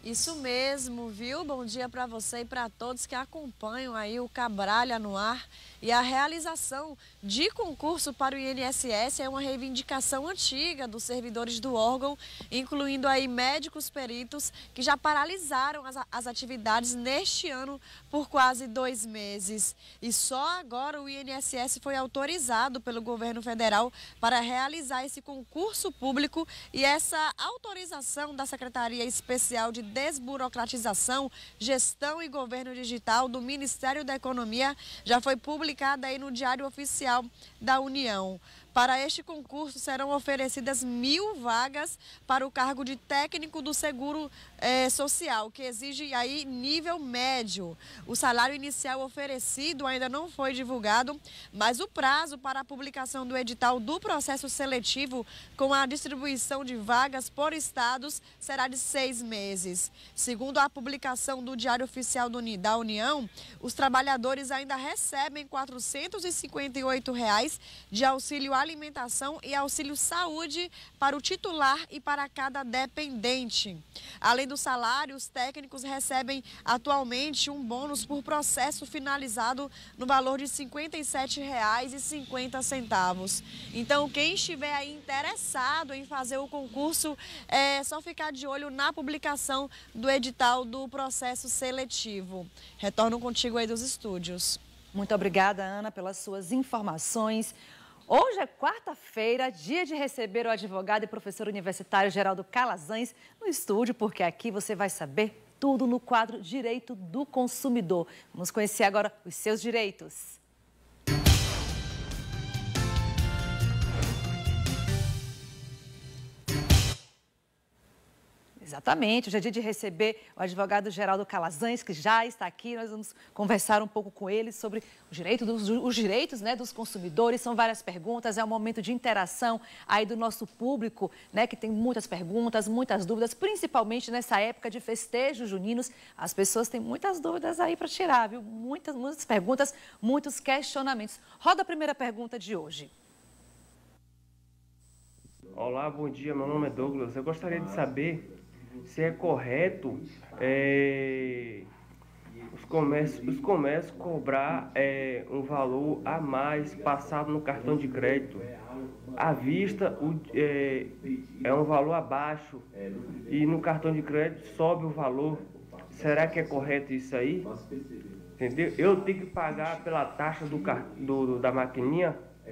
Isso mesmo, viu? Bom dia para você e para todos que acompanham aí o Cabralha no Ar. E a realização de concurso para o I N S S é uma reivindicação antiga dos servidores do órgão, incluindo aí médicos peritos que já paralisaram as, as atividades neste ano por quase dois meses. E só agora o I N S S foi autorizado pelo governo federal para realizar esse concurso público, e essa autorização da Secretaria Especial de Desburocratização, Gestão e Governo Digital do Ministério da Economia já foi publicada aí no Diário Oficial da União. Para este concurso serão oferecidas mil vagas para o cargo de técnico do Seguro eh, Social, que exige aí nível médio. O salário inicial oferecido ainda não foi divulgado, mas o prazo para a publicação do edital do processo seletivo com a distribuição de vagas por estados será de seis meses. Segundo a publicação do Diário Oficial da União, os trabalhadores ainda recebem quatrocentos e cinquenta e oito reais de auxílio alimentação e auxílio saúde para o titular e para cada dependente. Além do salário, os técnicos recebem atualmente um bônus por processo finalizado no valor de cinquenta e sete reais e cinquenta centavos. Então, quem estiver aí interessado em fazer o concurso, é só ficar de olho na publicação do edital do processo seletivo. Retorno contigo aí dos estúdios. Muito obrigada, Ana, pelas suas informações. Hoje é quarta-feira, dia de receber o advogado e professor universitário Geraldo Calazans no estúdio, porque aqui você vai saber tudo no quadro Direito do Consumidor. Vamos conhecer agora os seus direitos. Exatamente, hoje é dia de receber o advogado Geraldo Calazans, que já está aqui. Nós vamos conversar um pouco com ele sobre os direitos, dos, os direitos né, dos consumidores. São várias perguntas, é um momento de interação aí do nosso público, né, que tem muitas perguntas, muitas dúvidas, principalmente nessa época de festejos juninos. As pessoas têm muitas dúvidas aí para tirar, viu? Muitas, muitas perguntas, muitos questionamentos. Roda a primeira pergunta de hoje. Olá, bom dia, meu nome é Douglas. Eu gostaria de saber se é correto é, os comércios, os comércios cobrar é, um valor a mais passado no cartão de crédito. À vista o, é, é um valor abaixo e no cartão de crédito sobe o valor. Será que é correto isso aí? Entendeu? Eu tenho que pagar pela taxa do, do, da maquininha?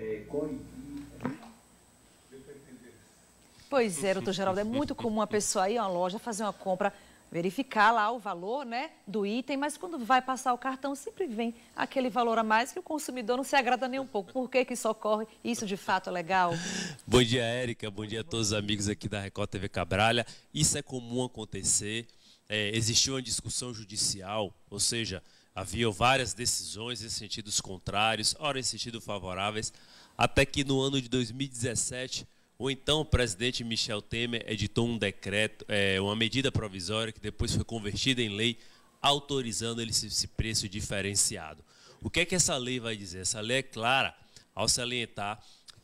Pois é, doutor Geraldo, é muito comum a pessoa ir a uma loja fazer uma compra, verificar lá o valor né, do item, mas quando vai passar o cartão sempre vem aquele valor a mais que o consumidor não se agrada nem um pouco. Por que que isso ocorre? Isso de fato é legal? Bom dia, Érica. Bom dia a todos os amigos aqui da Record T V Cabralha. Isso é comum acontecer. É, existiu uma discussão judicial, ou seja, havia várias decisões em sentidos contrários, ora em sentido favoráveis, até que no ano de dois mil e dezessete... o então presidente Michel Temer editou um decreto, é, uma medida provisória que depois foi convertida em lei, autorizando esse, esse preço diferenciado. O que é que essa lei vai dizer? Essa lei é clara ao salientar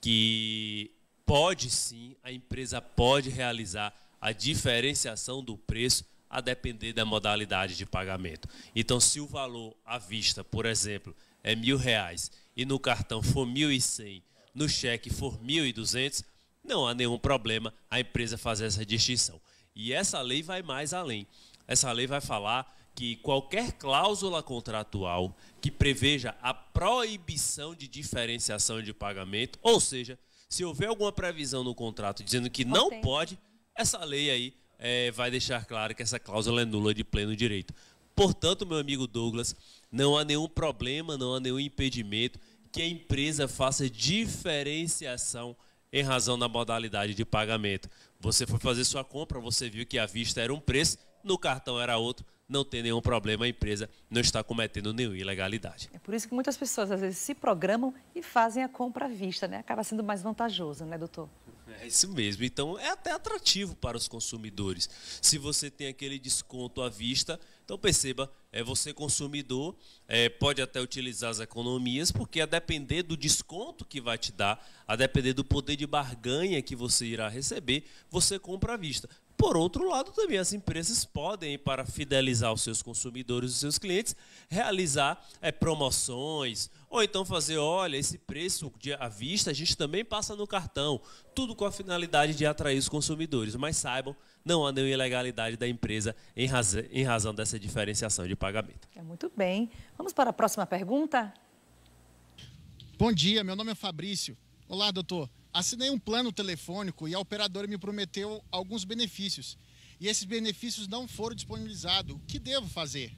que pode sim, a empresa pode realizar a diferenciação do preço a depender da modalidade de pagamento. Então, se o valor à vista, por exemplo, é mil reais e no cartão for mil e cem, no cheque for mil e duzentos, não há nenhum problema a empresa fazer essa distinção. E essa lei vai mais além. Essa lei vai falar que qualquer cláusula contratual que preveja a proibição de diferenciação de pagamento, ou seja, se houver alguma previsão no contrato dizendo que não Tem. pode, essa lei aí é, vai deixar claro que essa cláusula é nula de pleno direito. Portanto, meu amigo Douglas, não há nenhum problema, não há nenhum impedimento que a empresa faça diferenciação em razão da modalidade de pagamento. Você foi fazer sua compra, você viu que à vista era um preço, no cartão era outro, não tem nenhum problema, a empresa não está cometendo nenhuma ilegalidade. É por isso que muitas pessoas às vezes se programam e fazem a compra à vista, né? Acaba sendo mais vantajoso, né, doutor? É isso mesmo. Então, é até atrativo para os consumidores. Se você tem aquele desconto à vista, então perceba, é, você consumidor é, pode até utilizar as economias, porque a depender do desconto que vai te dar, a depender do poder de barganha que você irá receber, você compra à vista. por outro lado, também as empresas podem, para fidelizar os seus consumidores, os seus clientes, realizar é, promoções, ou então fazer, olha, esse preço de, à vista a gente também passa no cartão, tudo com a finalidade de atrair os consumidores. Mas saibam, não há nenhuma ilegalidade da empresa em razão, em razão dessa diferenciação de pagamento. É muito bem. Vamos para a próxima pergunta? Bom dia, meu nome é Fabrício. Olá, doutor. Assinei um plano telefônico e a operadora me prometeu alguns benefícios. E esses benefícios não foram disponibilizados. O que devo fazer?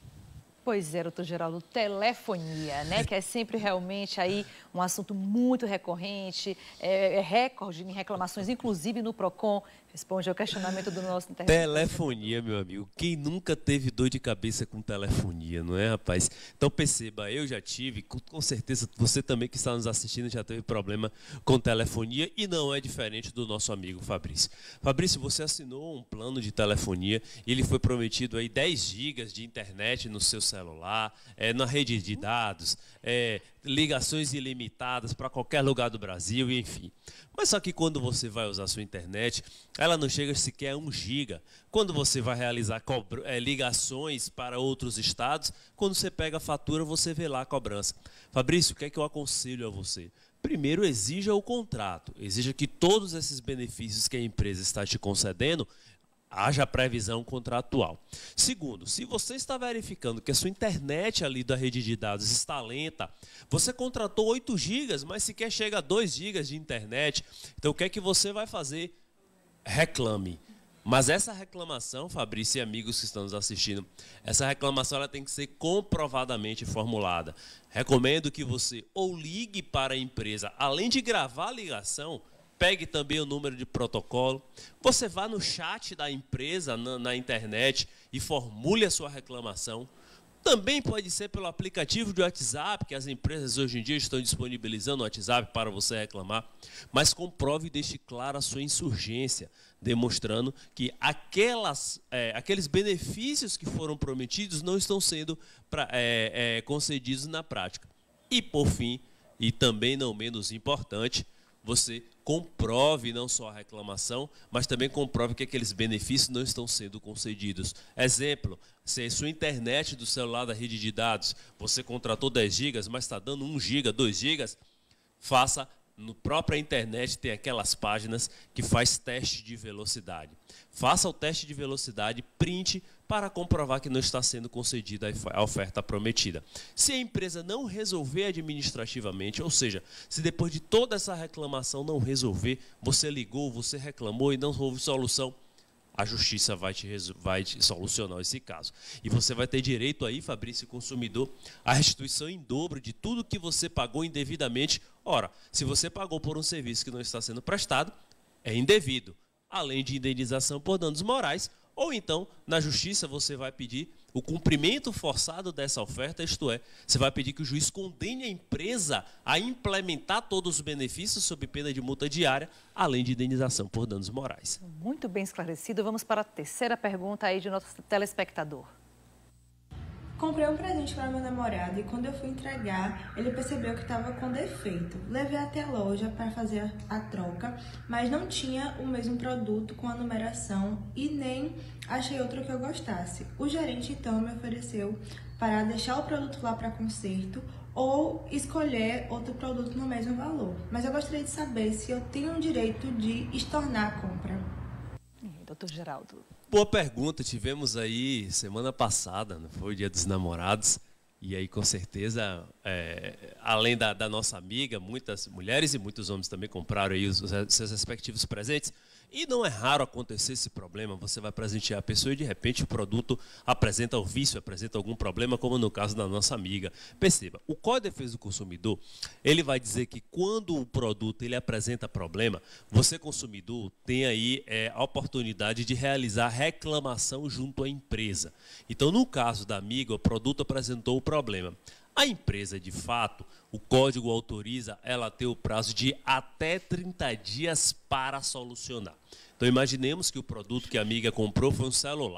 Pois é, doutor Geraldo, telefonia, né? Que é sempre realmente aí um assunto muito recorrente, é, é recorde em reclamações, inclusive no PROCON. Responde ao questionamento do nosso internet. Telefonia, meu amigo. Quem nunca teve dor de cabeça com telefonia, não é, rapaz? Então perceba, eu já tive, com certeza você também que está nos assistindo já teve problema com telefonia e não é diferente do nosso amigo Fabrício. Fabrício, você assinou um plano de telefonia e ele foi prometido aí dez gigas de internet no seu celular, é, na rede de dados, é, ligações ilimitadas para qualquer lugar do Brasil, enfim. Mas só que quando você vai usar a sua internet, ela não chega sequer a um giga. Quando você vai realizar é, ligações para outros estados, quando você pega a fatura, você vê lá a cobrança. Fabrício, o que é que eu aconselho a você? Primeiro, exija o contrato. Exija que todos esses benefícios que a empresa está te concedendo, haja previsão contratual. Segundo, se você está verificando que a sua internet ali da rede de dados está lenta, você contratou oito gigas, mas sequer chega a dois gigas de internet, então o que é que você vai fazer? Reclame. Mas essa reclamação, Fabrício e amigos que estão nos assistindo, essa reclamação ela tem que ser comprovadamente formulada. Recomendo que você ou ligue para a empresa, além de gravar a ligação, pegue também o número de protocolo, você vá no chat da empresa na, na internet e formule a sua reclamação. Também pode ser pelo aplicativo de WhatsApp, que as empresas hoje em dia estão disponibilizando o WhatsApp para você reclamar, mas comprove e deixe clara a sua insurgência, demonstrando que aquelas, é, aqueles benefícios que foram prometidos não estão sendo pra, é, é, concedidos na prática. E por fim, e também não menos importante, você comprove não só a reclamação, mas também comprove que aqueles benefícios não estão sendo concedidos. Exemplo, se a sua internet do celular da rede de dados, você contratou dez gigas, mas está dando um giga, dois gigas, faça no própria internet, tem aquelas páginas que faz teste de velocidade. Faça o teste de velocidade, print, para comprovar que não está sendo concedida a oferta prometida. Se a empresa não resolver administrativamente, ou seja, se depois de toda essa reclamação não resolver, você ligou, você reclamou e não houve solução, a justiça vai te, vai te solucionar esse caso. E você vai ter direito aí, Fabrício, consumidor, à restituição em dobro de tudo que você pagou indevidamente. Ora, se você pagou por um serviço que não está sendo prestado, é indevido, além de indenização por danos morais, ou então, na justiça, você vai pedir o cumprimento forçado dessa oferta, isto é, você vai pedir que o juiz condene a empresa a implementar todos os benefícios sob pena de multa diária, além de indenização por danos morais. Muito bem esclarecido. Vamos para a terceira pergunta aí de nosso telespectador. Comprei um presente para meu namorado e quando eu fui entregar, ele percebeu que estava com defeito. Levei até a loja para fazer a troca, mas não tinha o mesmo produto com a numeração e nem achei outro que eu gostasse. O gerente então me ofereceu para deixar o produto lá para conserto ou escolher outro produto no mesmo valor. Mas eu gostaria de saber se eu tenho o direito de estornar a compra. doutor Geraldo. Boa pergunta, tivemos aí semana passada, não foi o Dia dos Namorados, e aí com certeza, é, além da, da nossa amiga, muitas mulheres e muitos homens também compraram aí os, os seus respectivos presentes, e não é raro acontecer esse problema, você vai presentear a pessoa e de repente o produto apresenta o vício, apresenta algum problema, como no caso da nossa amiga. Perceba, o Código de Defesa do Consumidor, ele vai dizer que quando o produto ele apresenta problema, você consumidor tem aí é, a oportunidade de realizar reclamação junto à empresa. Então no caso da amiga, o produto apresentou o problema. A empresa, de fato, o código autoriza ela a ter o prazo de até trinta dias para solucionar. Então, imaginemos que o produto que a amiga comprou foi um celular.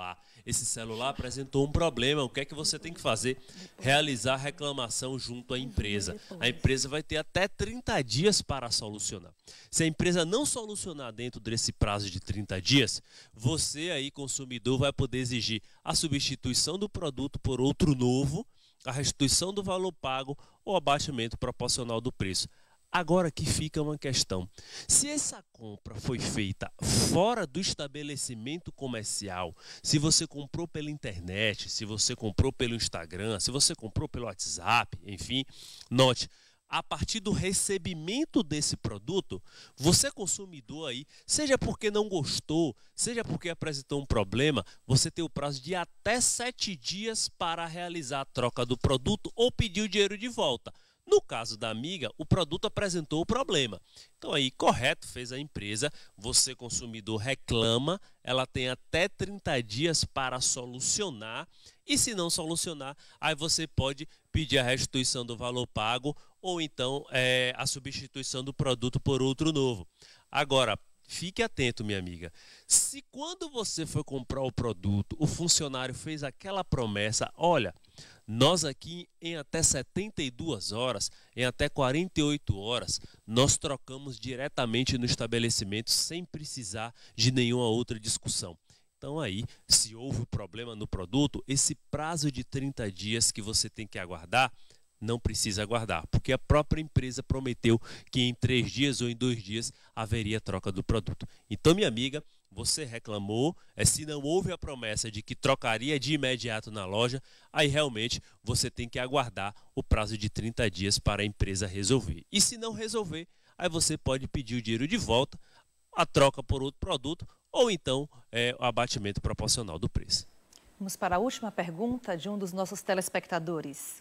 esse celular apresentou um problema. O que é que você tem que fazer? Realizar reclamação junto à empresa. A empresa vai ter até trinta dias para solucionar. Se a empresa não solucionar dentro desse prazo de trinta dias, você aí, consumidor, vai poder exigir a substituição do produto por outro novo, a restituição do valor pago ou abatimento proporcional do preço. Agora que fica uma questão, se essa compra foi feita fora do estabelecimento comercial, se você comprou pela internet, se você comprou pelo Instagram, se você comprou pelo WhatsApp, enfim, note, a partir do recebimento desse produto, você consumidor aí, seja porque não gostou, seja porque apresentou um problema, você tem o prazo de até sete dias para realizar a troca do produto ou pedir o dinheiro de volta. No caso da amiga, o produto apresentou o problema. Então aí, correto, fez a empresa, você consumidor reclama, ela tem até trinta dias para solucionar e se não solucionar, aí você pode pedir a restituição do valor pago ou então é, a substituição do produto por outro novo. Agora, fique atento, minha amiga. Se quando você foi comprar o produto, o funcionário fez aquela promessa, olha, nós aqui em até setenta e duas horas, em até quarenta e oito horas, nós trocamos diretamente no estabelecimento sem precisar de nenhuma outra discussão. Então aí, se houve problema no produto, esse prazo de trinta dias que você tem que aguardar, não precisa aguardar, porque a própria empresa prometeu que em três dias ou em dois dias haveria troca do produto. Então, minha amiga, você reclamou, é, se não houve a promessa de que trocaria de imediato na loja, aí realmente você tem que aguardar o prazo de trinta dias para a empresa resolver. E se não resolver, aí você pode pedir o dinheiro de volta, a troca por outro produto ou então é, o abatimento proporcional do preço. Vamos para a última pergunta de um dos nossos telespectadores.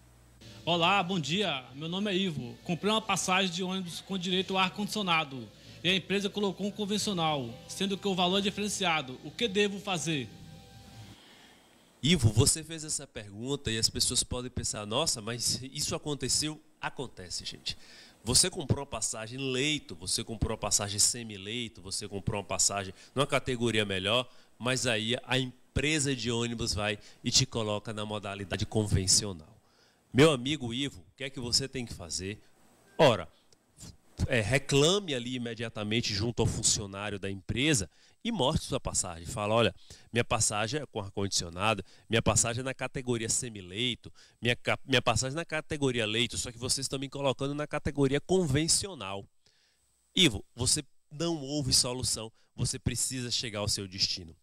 Olá, bom dia. Meu nome é Ivo. Comprei uma passagem de ônibus com direito ao ar-condicionado e a empresa colocou um convencional, sendo que o valor é diferenciado. O que devo fazer? Ivo, você fez essa pergunta e as pessoas podem pensar, nossa, mas isso aconteceu? Acontece, gente. Você comprou uma passagem leito, você comprou uma passagem semi-leito, você comprou uma passagem numa categoria melhor, mas aí a empresa de ônibus vai e te coloca na modalidade convencional. Meu amigo Ivo, o que é que você tem que fazer? Ora, é, reclame ali imediatamente junto ao funcionário da empresa e mostre sua passagem. Fala, olha, minha passagem é com ar-condicionado, minha passagem é na categoria semi-leito, minha, minha passagem é na categoria leito, só que vocês estão me colocando na categoria convencional. Ivo, você não houve solução, você precisa chegar ao seu destino.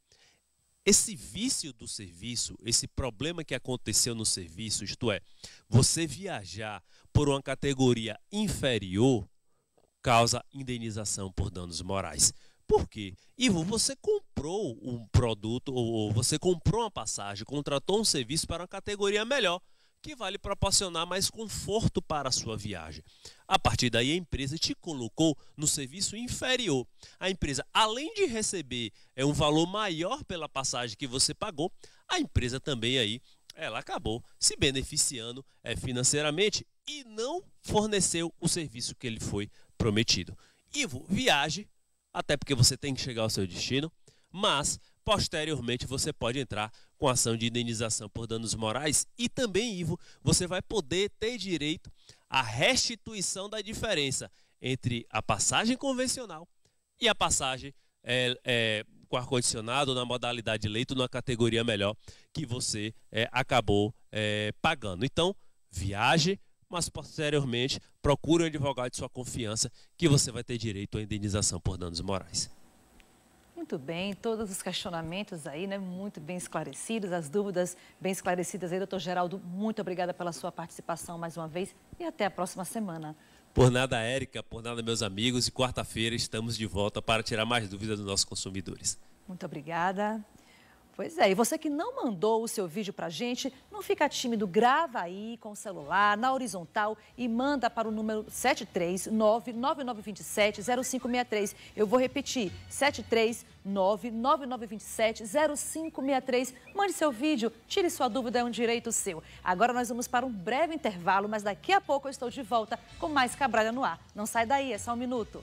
Esse vício do serviço, esse problema que aconteceu no serviço, isto é, você viajar por uma categoria inferior, causa indenização por danos morais. Por quê? Ivo, você comprou um produto, ou você comprou uma passagem, contratou um serviço para uma categoria melhor, que vai lhe proporcionar mais conforto para a sua viagem. A partir daí, a empresa te colocou no serviço inferior. A empresa, além de receber é, um valor maior pela passagem que você pagou, a empresa também aí, ela acabou se beneficiando é, financeiramente e não forneceu o serviço que ele foi prometido. Ivo, viaje, até porque você tem que chegar ao seu destino, mas posteriormente você pode entrar com ação de indenização por danos morais e também, Ivo, você vai poder ter direito à restituição da diferença entre a passagem convencional e a passagem é, é, com ar-condicionado na modalidade leito, na categoria melhor que você é, acabou é, pagando. Então, viaje, mas posteriormente procure um advogado de sua confiança que você vai ter direito à indenização por danos morais. Muito bem, todos os questionamentos aí, né, muito bem esclarecidos, as dúvidas bem esclarecidas aí. Doutor Geraldo, muito obrigada pela sua participação mais uma vez e até a próxima semana. Por nada, Érica, por nada, meus amigos, e quarta-feira estamos de volta para tirar mais dúvidas dos nossos consumidores. Muito obrigada. Pois é, e você que não mandou o seu vídeo pra gente, não fica tímido, grava aí com o celular, na horizontal e manda para o número sete três nove nove nove dois sete zero cinco seis três. Eu vou repetir, sete três nove nove nove dois sete zero cinco seis três. Mande seu vídeo, tire sua dúvida, é um direito seu. Agora nós vamos para um breve intervalo, mas daqui a pouco eu estou de volta com mais Cabralha no Ar. Não sai daí, é só um minuto.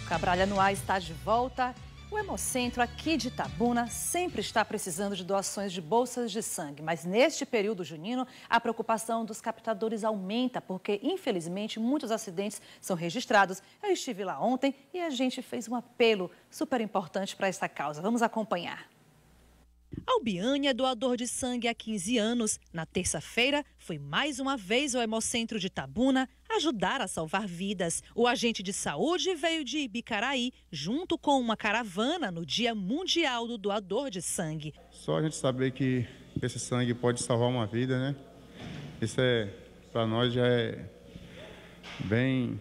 Cabralha no Ar está de volta. O Hemocentro aqui de Itabuna sempre está precisando de doações de bolsas de sangue, mas neste período junino a preocupação dos captadores aumenta porque, infelizmente, muitos acidentes são registrados. Eu estive lá ontem e a gente fez um apelo super importante para essa causa. Vamos acompanhar. Albiane é doador de sangue há quinze anos. Na terça-feira, foi mais uma vez ao Hemocentro de Itabuna ajudar a salvar vidas. O agente de saúde veio de Ibicaraí, junto com uma caravana no Dia Mundial do Doador de Sangue. Só a gente saber que esse sangue pode salvar uma vida, né? Isso é, para nós, já é bem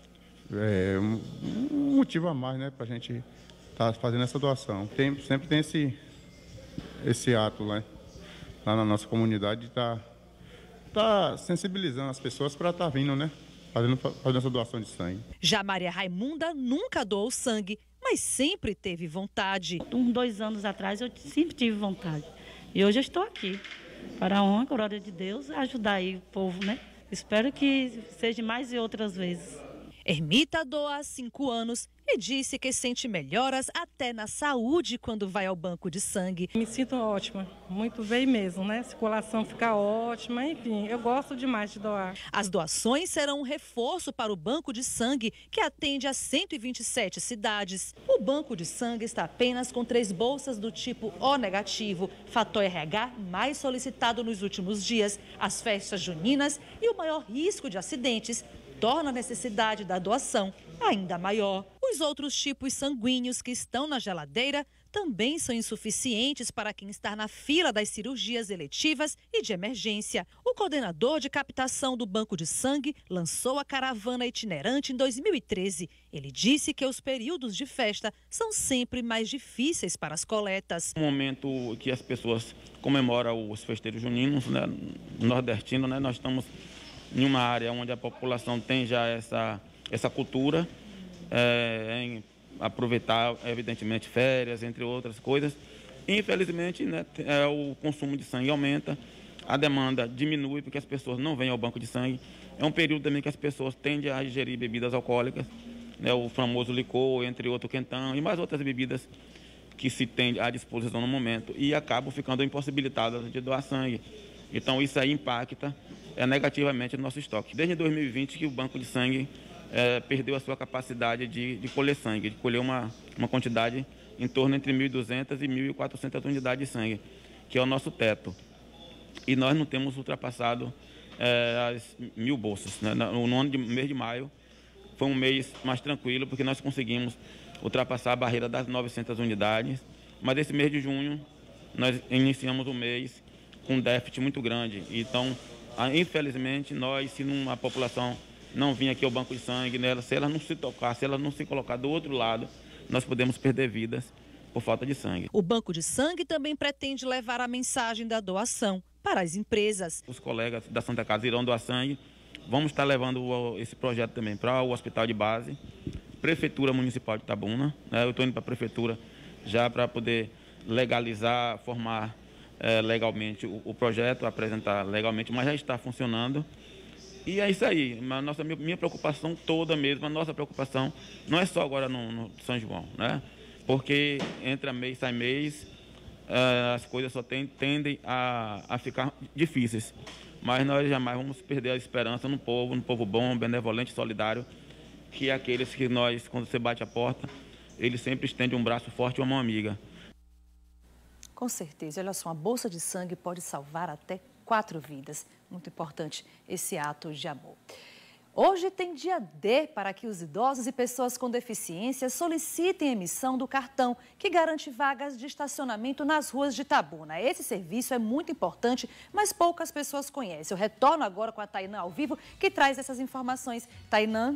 é, um, um motivo a mais, né? Para a gente estar tá fazendo essa doação. Tem, sempre tem esse... esse ato lá, lá na nossa comunidade, está tá sensibilizando as pessoas para estar tá vindo, né? Fazendo, fazendo essa doação de sangue. Já Maria Raimunda nunca doou sangue, mas sempre teve vontade. Uns dois anos atrás eu sempre tive vontade. E hoje eu estou aqui, para a honra, glória de Deus, ajudar aí o povo, né? Espero que seja mais e outras vezes. Ermita doa há cinco anos e disse que sente melhoras até na saúde quando vai ao banco de sangue. Me sinto ótima, muito bem mesmo, né? A circulação fica ótima, enfim, eu gosto demais de doar. As doações serão um reforço para o banco de sangue, que atende a cento e vinte e sete cidades. O banco de sangue está apenas com três bolsas do tipo O negativo, fator R H mais solicitado nos últimos dias, as festas juninas e o maior risco de acidentes torna a necessidade da doação ainda maior. Os outros tipos sanguíneos que estão na geladeira também são insuficientes para quem está na fila das cirurgias eletivas e de emergência. O coordenador de captação do Banco de Sangue lançou a caravana itinerante em dois mil e treze. Ele disse que os períodos de festa são sempre mais difíceis para as coletas. No momento que as pessoas comemoram os festejos juninos, né, nordestinos, né, nós estamos em uma área onde a população tem já essa, essa cultura, é, em aproveitar, evidentemente, férias, entre outras coisas. Infelizmente, né, é, o consumo de sangue aumenta, a demanda diminui porque as pessoas não vêm ao banco de sangue. É um período também que as pessoas tendem a ingerir bebidas alcoólicas, né, o famoso licor, entre outros quentão e mais outras bebidas que se tem à disposição no momento e acabam ficando impossibilitadas de doar sangue. Então, isso aí impacta é, negativamente no nosso estoque. Desde dois mil e vinte que o banco de sangue é, perdeu a sua capacidade de, de colher sangue, de colher uma, uma quantidade em torno entre mil e duzentas e mil e quatrocentas unidades de sangue, que é o nosso teto. E nós não temos ultrapassado é, as mil bolsas. Né? No, no ano de mês de maio foi um mês mais tranquilo, porque nós conseguimos ultrapassar a barreira das novecentas unidades, mas esse mês de junho nós iniciamos o mês com um déficit muito grande. Então, infelizmente, nós, se uma população não vir aqui ao banco de sangue, né, se ela não se tocar, se ela não se colocar do outro lado, nós podemos perder vidas por falta de sangue. O banco de sangue também pretende levar a mensagem da doação para as empresas. Os colegas da Santa Casa irão doar sangue. Vamos estar levando esse projeto também para o hospital de base, Prefeitura Municipal de Itabuna. Né, eu estou indo para a Prefeitura já para poder legalizar, formar É, legalmente o, o projeto, apresentar legalmente, mas já está funcionando. E é isso aí, a nossa, minha preocupação toda mesmo, a nossa preocupação não é só agora no, no São João, né? Porque entra mês, sai mês, é, as coisas só tem, tendem a, a ficar difíceis. Mas nós jamais vamos perder a esperança no povo, no povo bom, benevolente, solidário, que é aqueles que nós, quando você bate a porta, eles sempre estendem um braço forte e uma mão amiga. Com certeza, olha só, uma bolsa de sangue pode salvar até quatro vidas. Muito importante esse ato de amor. Hoje tem dia D para que os idosos e pessoas com deficiência solicitem a emissão do cartão, que garante vagas de estacionamento nas ruas de Itabuna. Esse serviço é muito importante, mas poucas pessoas conhecem. Eu retorno agora com a Tainã ao vivo, que traz essas informações. Tainã?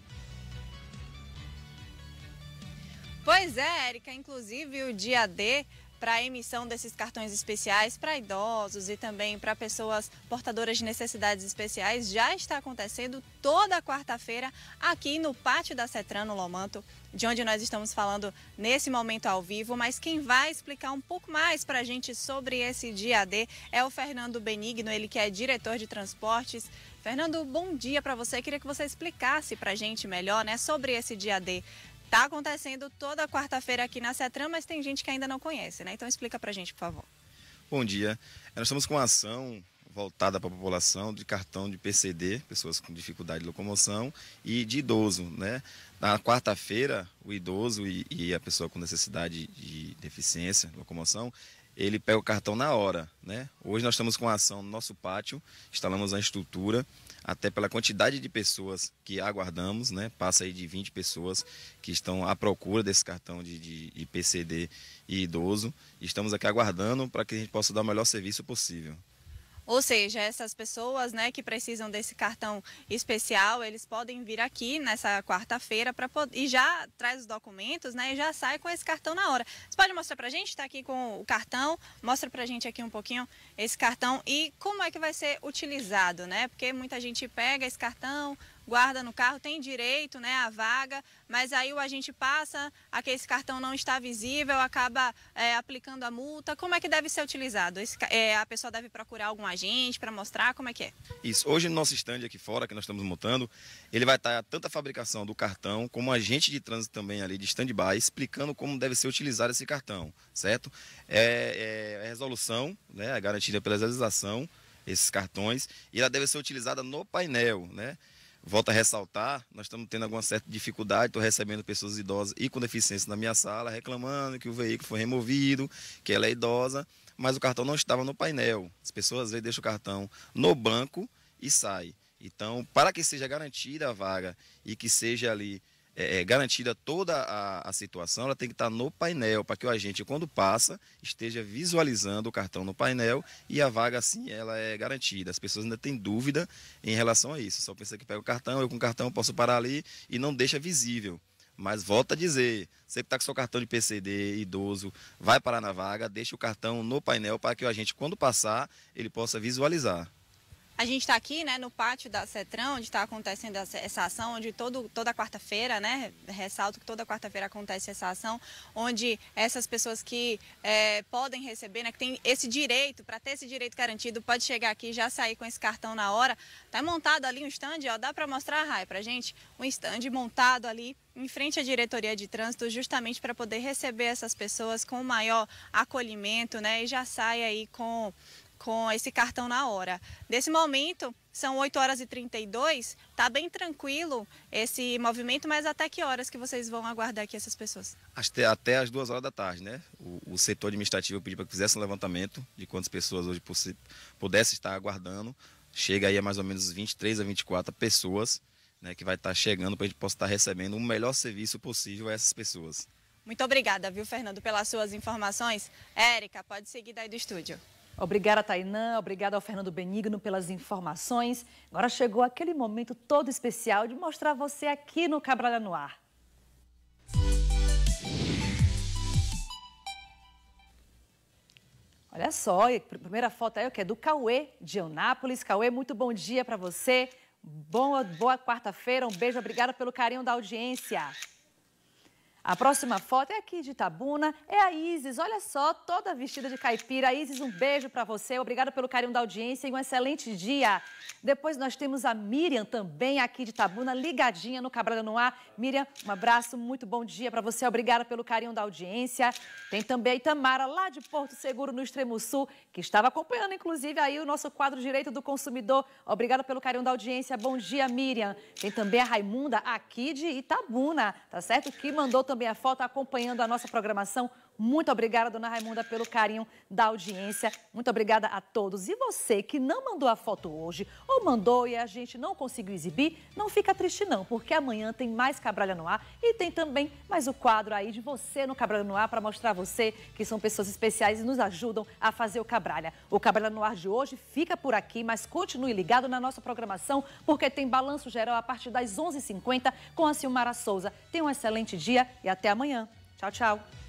Pois é, Érica, inclusive o dia D para a emissão desses cartões especiais para idosos e também para pessoas portadoras de necessidades especiais já está acontecendo toda quarta-feira aqui no Pátio da Cetran, no Lomanto, de onde nós estamos falando nesse momento ao vivo. Mas quem vai explicar um pouco mais para a gente sobre esse dia D é o Fernando Benigno, ele que é diretor de transportes. Fernando, bom dia para você. Queria que você explicasse para a gente melhor, né, sobre esse dia D. Está acontecendo toda quarta-feira aqui na CETRAN, mas tem gente que ainda não conhece, né? Então explica pra gente, por favor. Bom dia. Nós estamos com uma ação voltada para a população de cartão de P C D, pessoas com dificuldade de locomoção, e de idoso, né? Na quarta-feira, o idoso e, e a pessoa com necessidade de deficiência, de locomoção, ele pega o cartão na hora, né? Hoje nós estamos com a ação no nosso pátio, instalamos a estrutura, até pela quantidade de pessoas que aguardamos, né? Passa aí de vinte pessoas que estão à procura desse cartão de, de, de P C D e idoso. E estamos aqui aguardando para que a gente possa dar o melhor serviço possível. Ou seja, essas pessoas, né, que precisam desse cartão especial, eles podem vir aqui nessa quarta-feira para e já traz os documentos, né, e já sai com esse cartão na hora. Você pode mostrar para a gente? Está aqui com o cartão. Mostra para a gente aqui um pouquinho esse cartão e como é que vai ser utilizado, né? Porque muita gente pega esse cartão, guarda no carro, tem direito, né, à vaga, mas aí o agente passa, aqui esse cartão não está visível, acaba é, aplicando a multa. Como é que deve ser utilizado? Esse, é, a pessoa deve procurar algum agente para mostrar como é que é? Isso. Hoje no nosso stand aqui fora, que nós estamos montando, ele vai estar tanto a fabricação do cartão, como agente de trânsito também ali de stand-by, explicando como deve ser utilizado esse cartão, certo? É, é, é resolução, né, é garantida pela legislação, esses cartões, e ela deve ser utilizada no painel, né? Volto a ressaltar, nós estamos tendo alguma certa dificuldade, estou recebendo pessoas idosas e com deficiência na minha sala, reclamando que o veículo foi removido, que ela é idosa, mas o cartão não estava no painel. As pessoas às vezes deixam o cartão no banco e saem. Então, para que seja garantida a vaga e que seja ali é, garantida toda a, a situação, ela tem que estar no painel, para que o agente, quando passa, esteja visualizando o cartão no painel e a vaga, assim, ela é garantida. As pessoas ainda têm dúvida em relação a isso. Só pensa que pega o cartão, eu com o cartão posso parar ali e não deixa visível. Mas volta a dizer, você que está com seu cartão de P C D, idoso, vai parar na vaga, deixa o cartão no painel para que o agente, quando passar, ele possa visualizar. A gente está aqui, né, no pátio da CETRAN, onde está acontecendo essa ação, onde todo, toda quarta-feira, né, ressalto que toda quarta-feira acontece essa ação, onde essas pessoas que é, podem receber, né, que tem esse direito, para ter esse direito garantido, pode chegar aqui e já sair com esse cartão na hora. Está montado ali um stand, ó, dá para mostrar, Rai, para a gente? Um stand montado ali em frente à diretoria de trânsito, justamente para poder receber essas pessoas com maior acolhimento, né, e já sai aí com... com esse cartão na hora. Nesse momento, são oito horas e trinta e dois, tá bem tranquilo esse movimento, mas até que horas que vocês vão aguardar aqui essas pessoas? Até, até as duas horas da tarde, né? O, o setor administrativo pediu para que fizesse um levantamento de quantas pessoas hoje pudessem estar aguardando. Chega aí a mais ou menos vinte e três a vinte e quatro pessoas, né, que vai estar chegando para a gente possa estar recebendo o melhor serviço possível a essas pessoas. Muito obrigada, viu, Fernando, pelas suas informações. Érica, pode seguir daí do estúdio. Obrigada, Tainã. Obrigada ao Fernando Benigno pelas informações. Agora chegou aquele momento todo especial de mostrar você aqui no Cabralha no Ar. Olha só, a primeira foto aí é do Cauê, de Eunápolis. Cauê, muito bom dia para você. Boa, boa quarta-feira, um beijo, obrigada pelo carinho da audiência. A próxima foto é aqui de Itabuna, é a Isis, olha só, toda vestida de caipira. Isis, um beijo para você, obrigada pelo carinho da audiência e um excelente dia. Depois nós temos a Miriam também aqui de Itabuna, ligadinha no Cabralha no Ar. Miriam, um abraço, muito bom dia para você, obrigada pelo carinho da audiência. Tem também a Itamara, lá de Porto Seguro, no Extremo Sul, que estava acompanhando, inclusive, aí o nosso quadro Direito do Consumidor. Obrigada pelo carinho da audiência, bom dia, Miriam. Tem também a Raimunda, aqui de Itabuna, tá certo? Que mandou também a foto acompanhando a nossa programação. Muito obrigada, dona Raimunda, pelo carinho da audiência. Muito obrigada a todos. E você que não mandou a foto hoje, ou mandou e a gente não conseguiu exibir, não fica triste não, porque amanhã tem mais Cabralha no Ar e tem também mais o quadro aí de você no Cabralha no Ar para mostrar a você que são pessoas especiais e nos ajudam a fazer o Cabralha. O Cabralha no Ar de hoje fica por aqui, mas continue ligado na nossa programação, porque tem Balanço Geral a partir das onze e cinquenta com a Silmara Souza. Tenha um excelente dia e até amanhã. Tchau, tchau.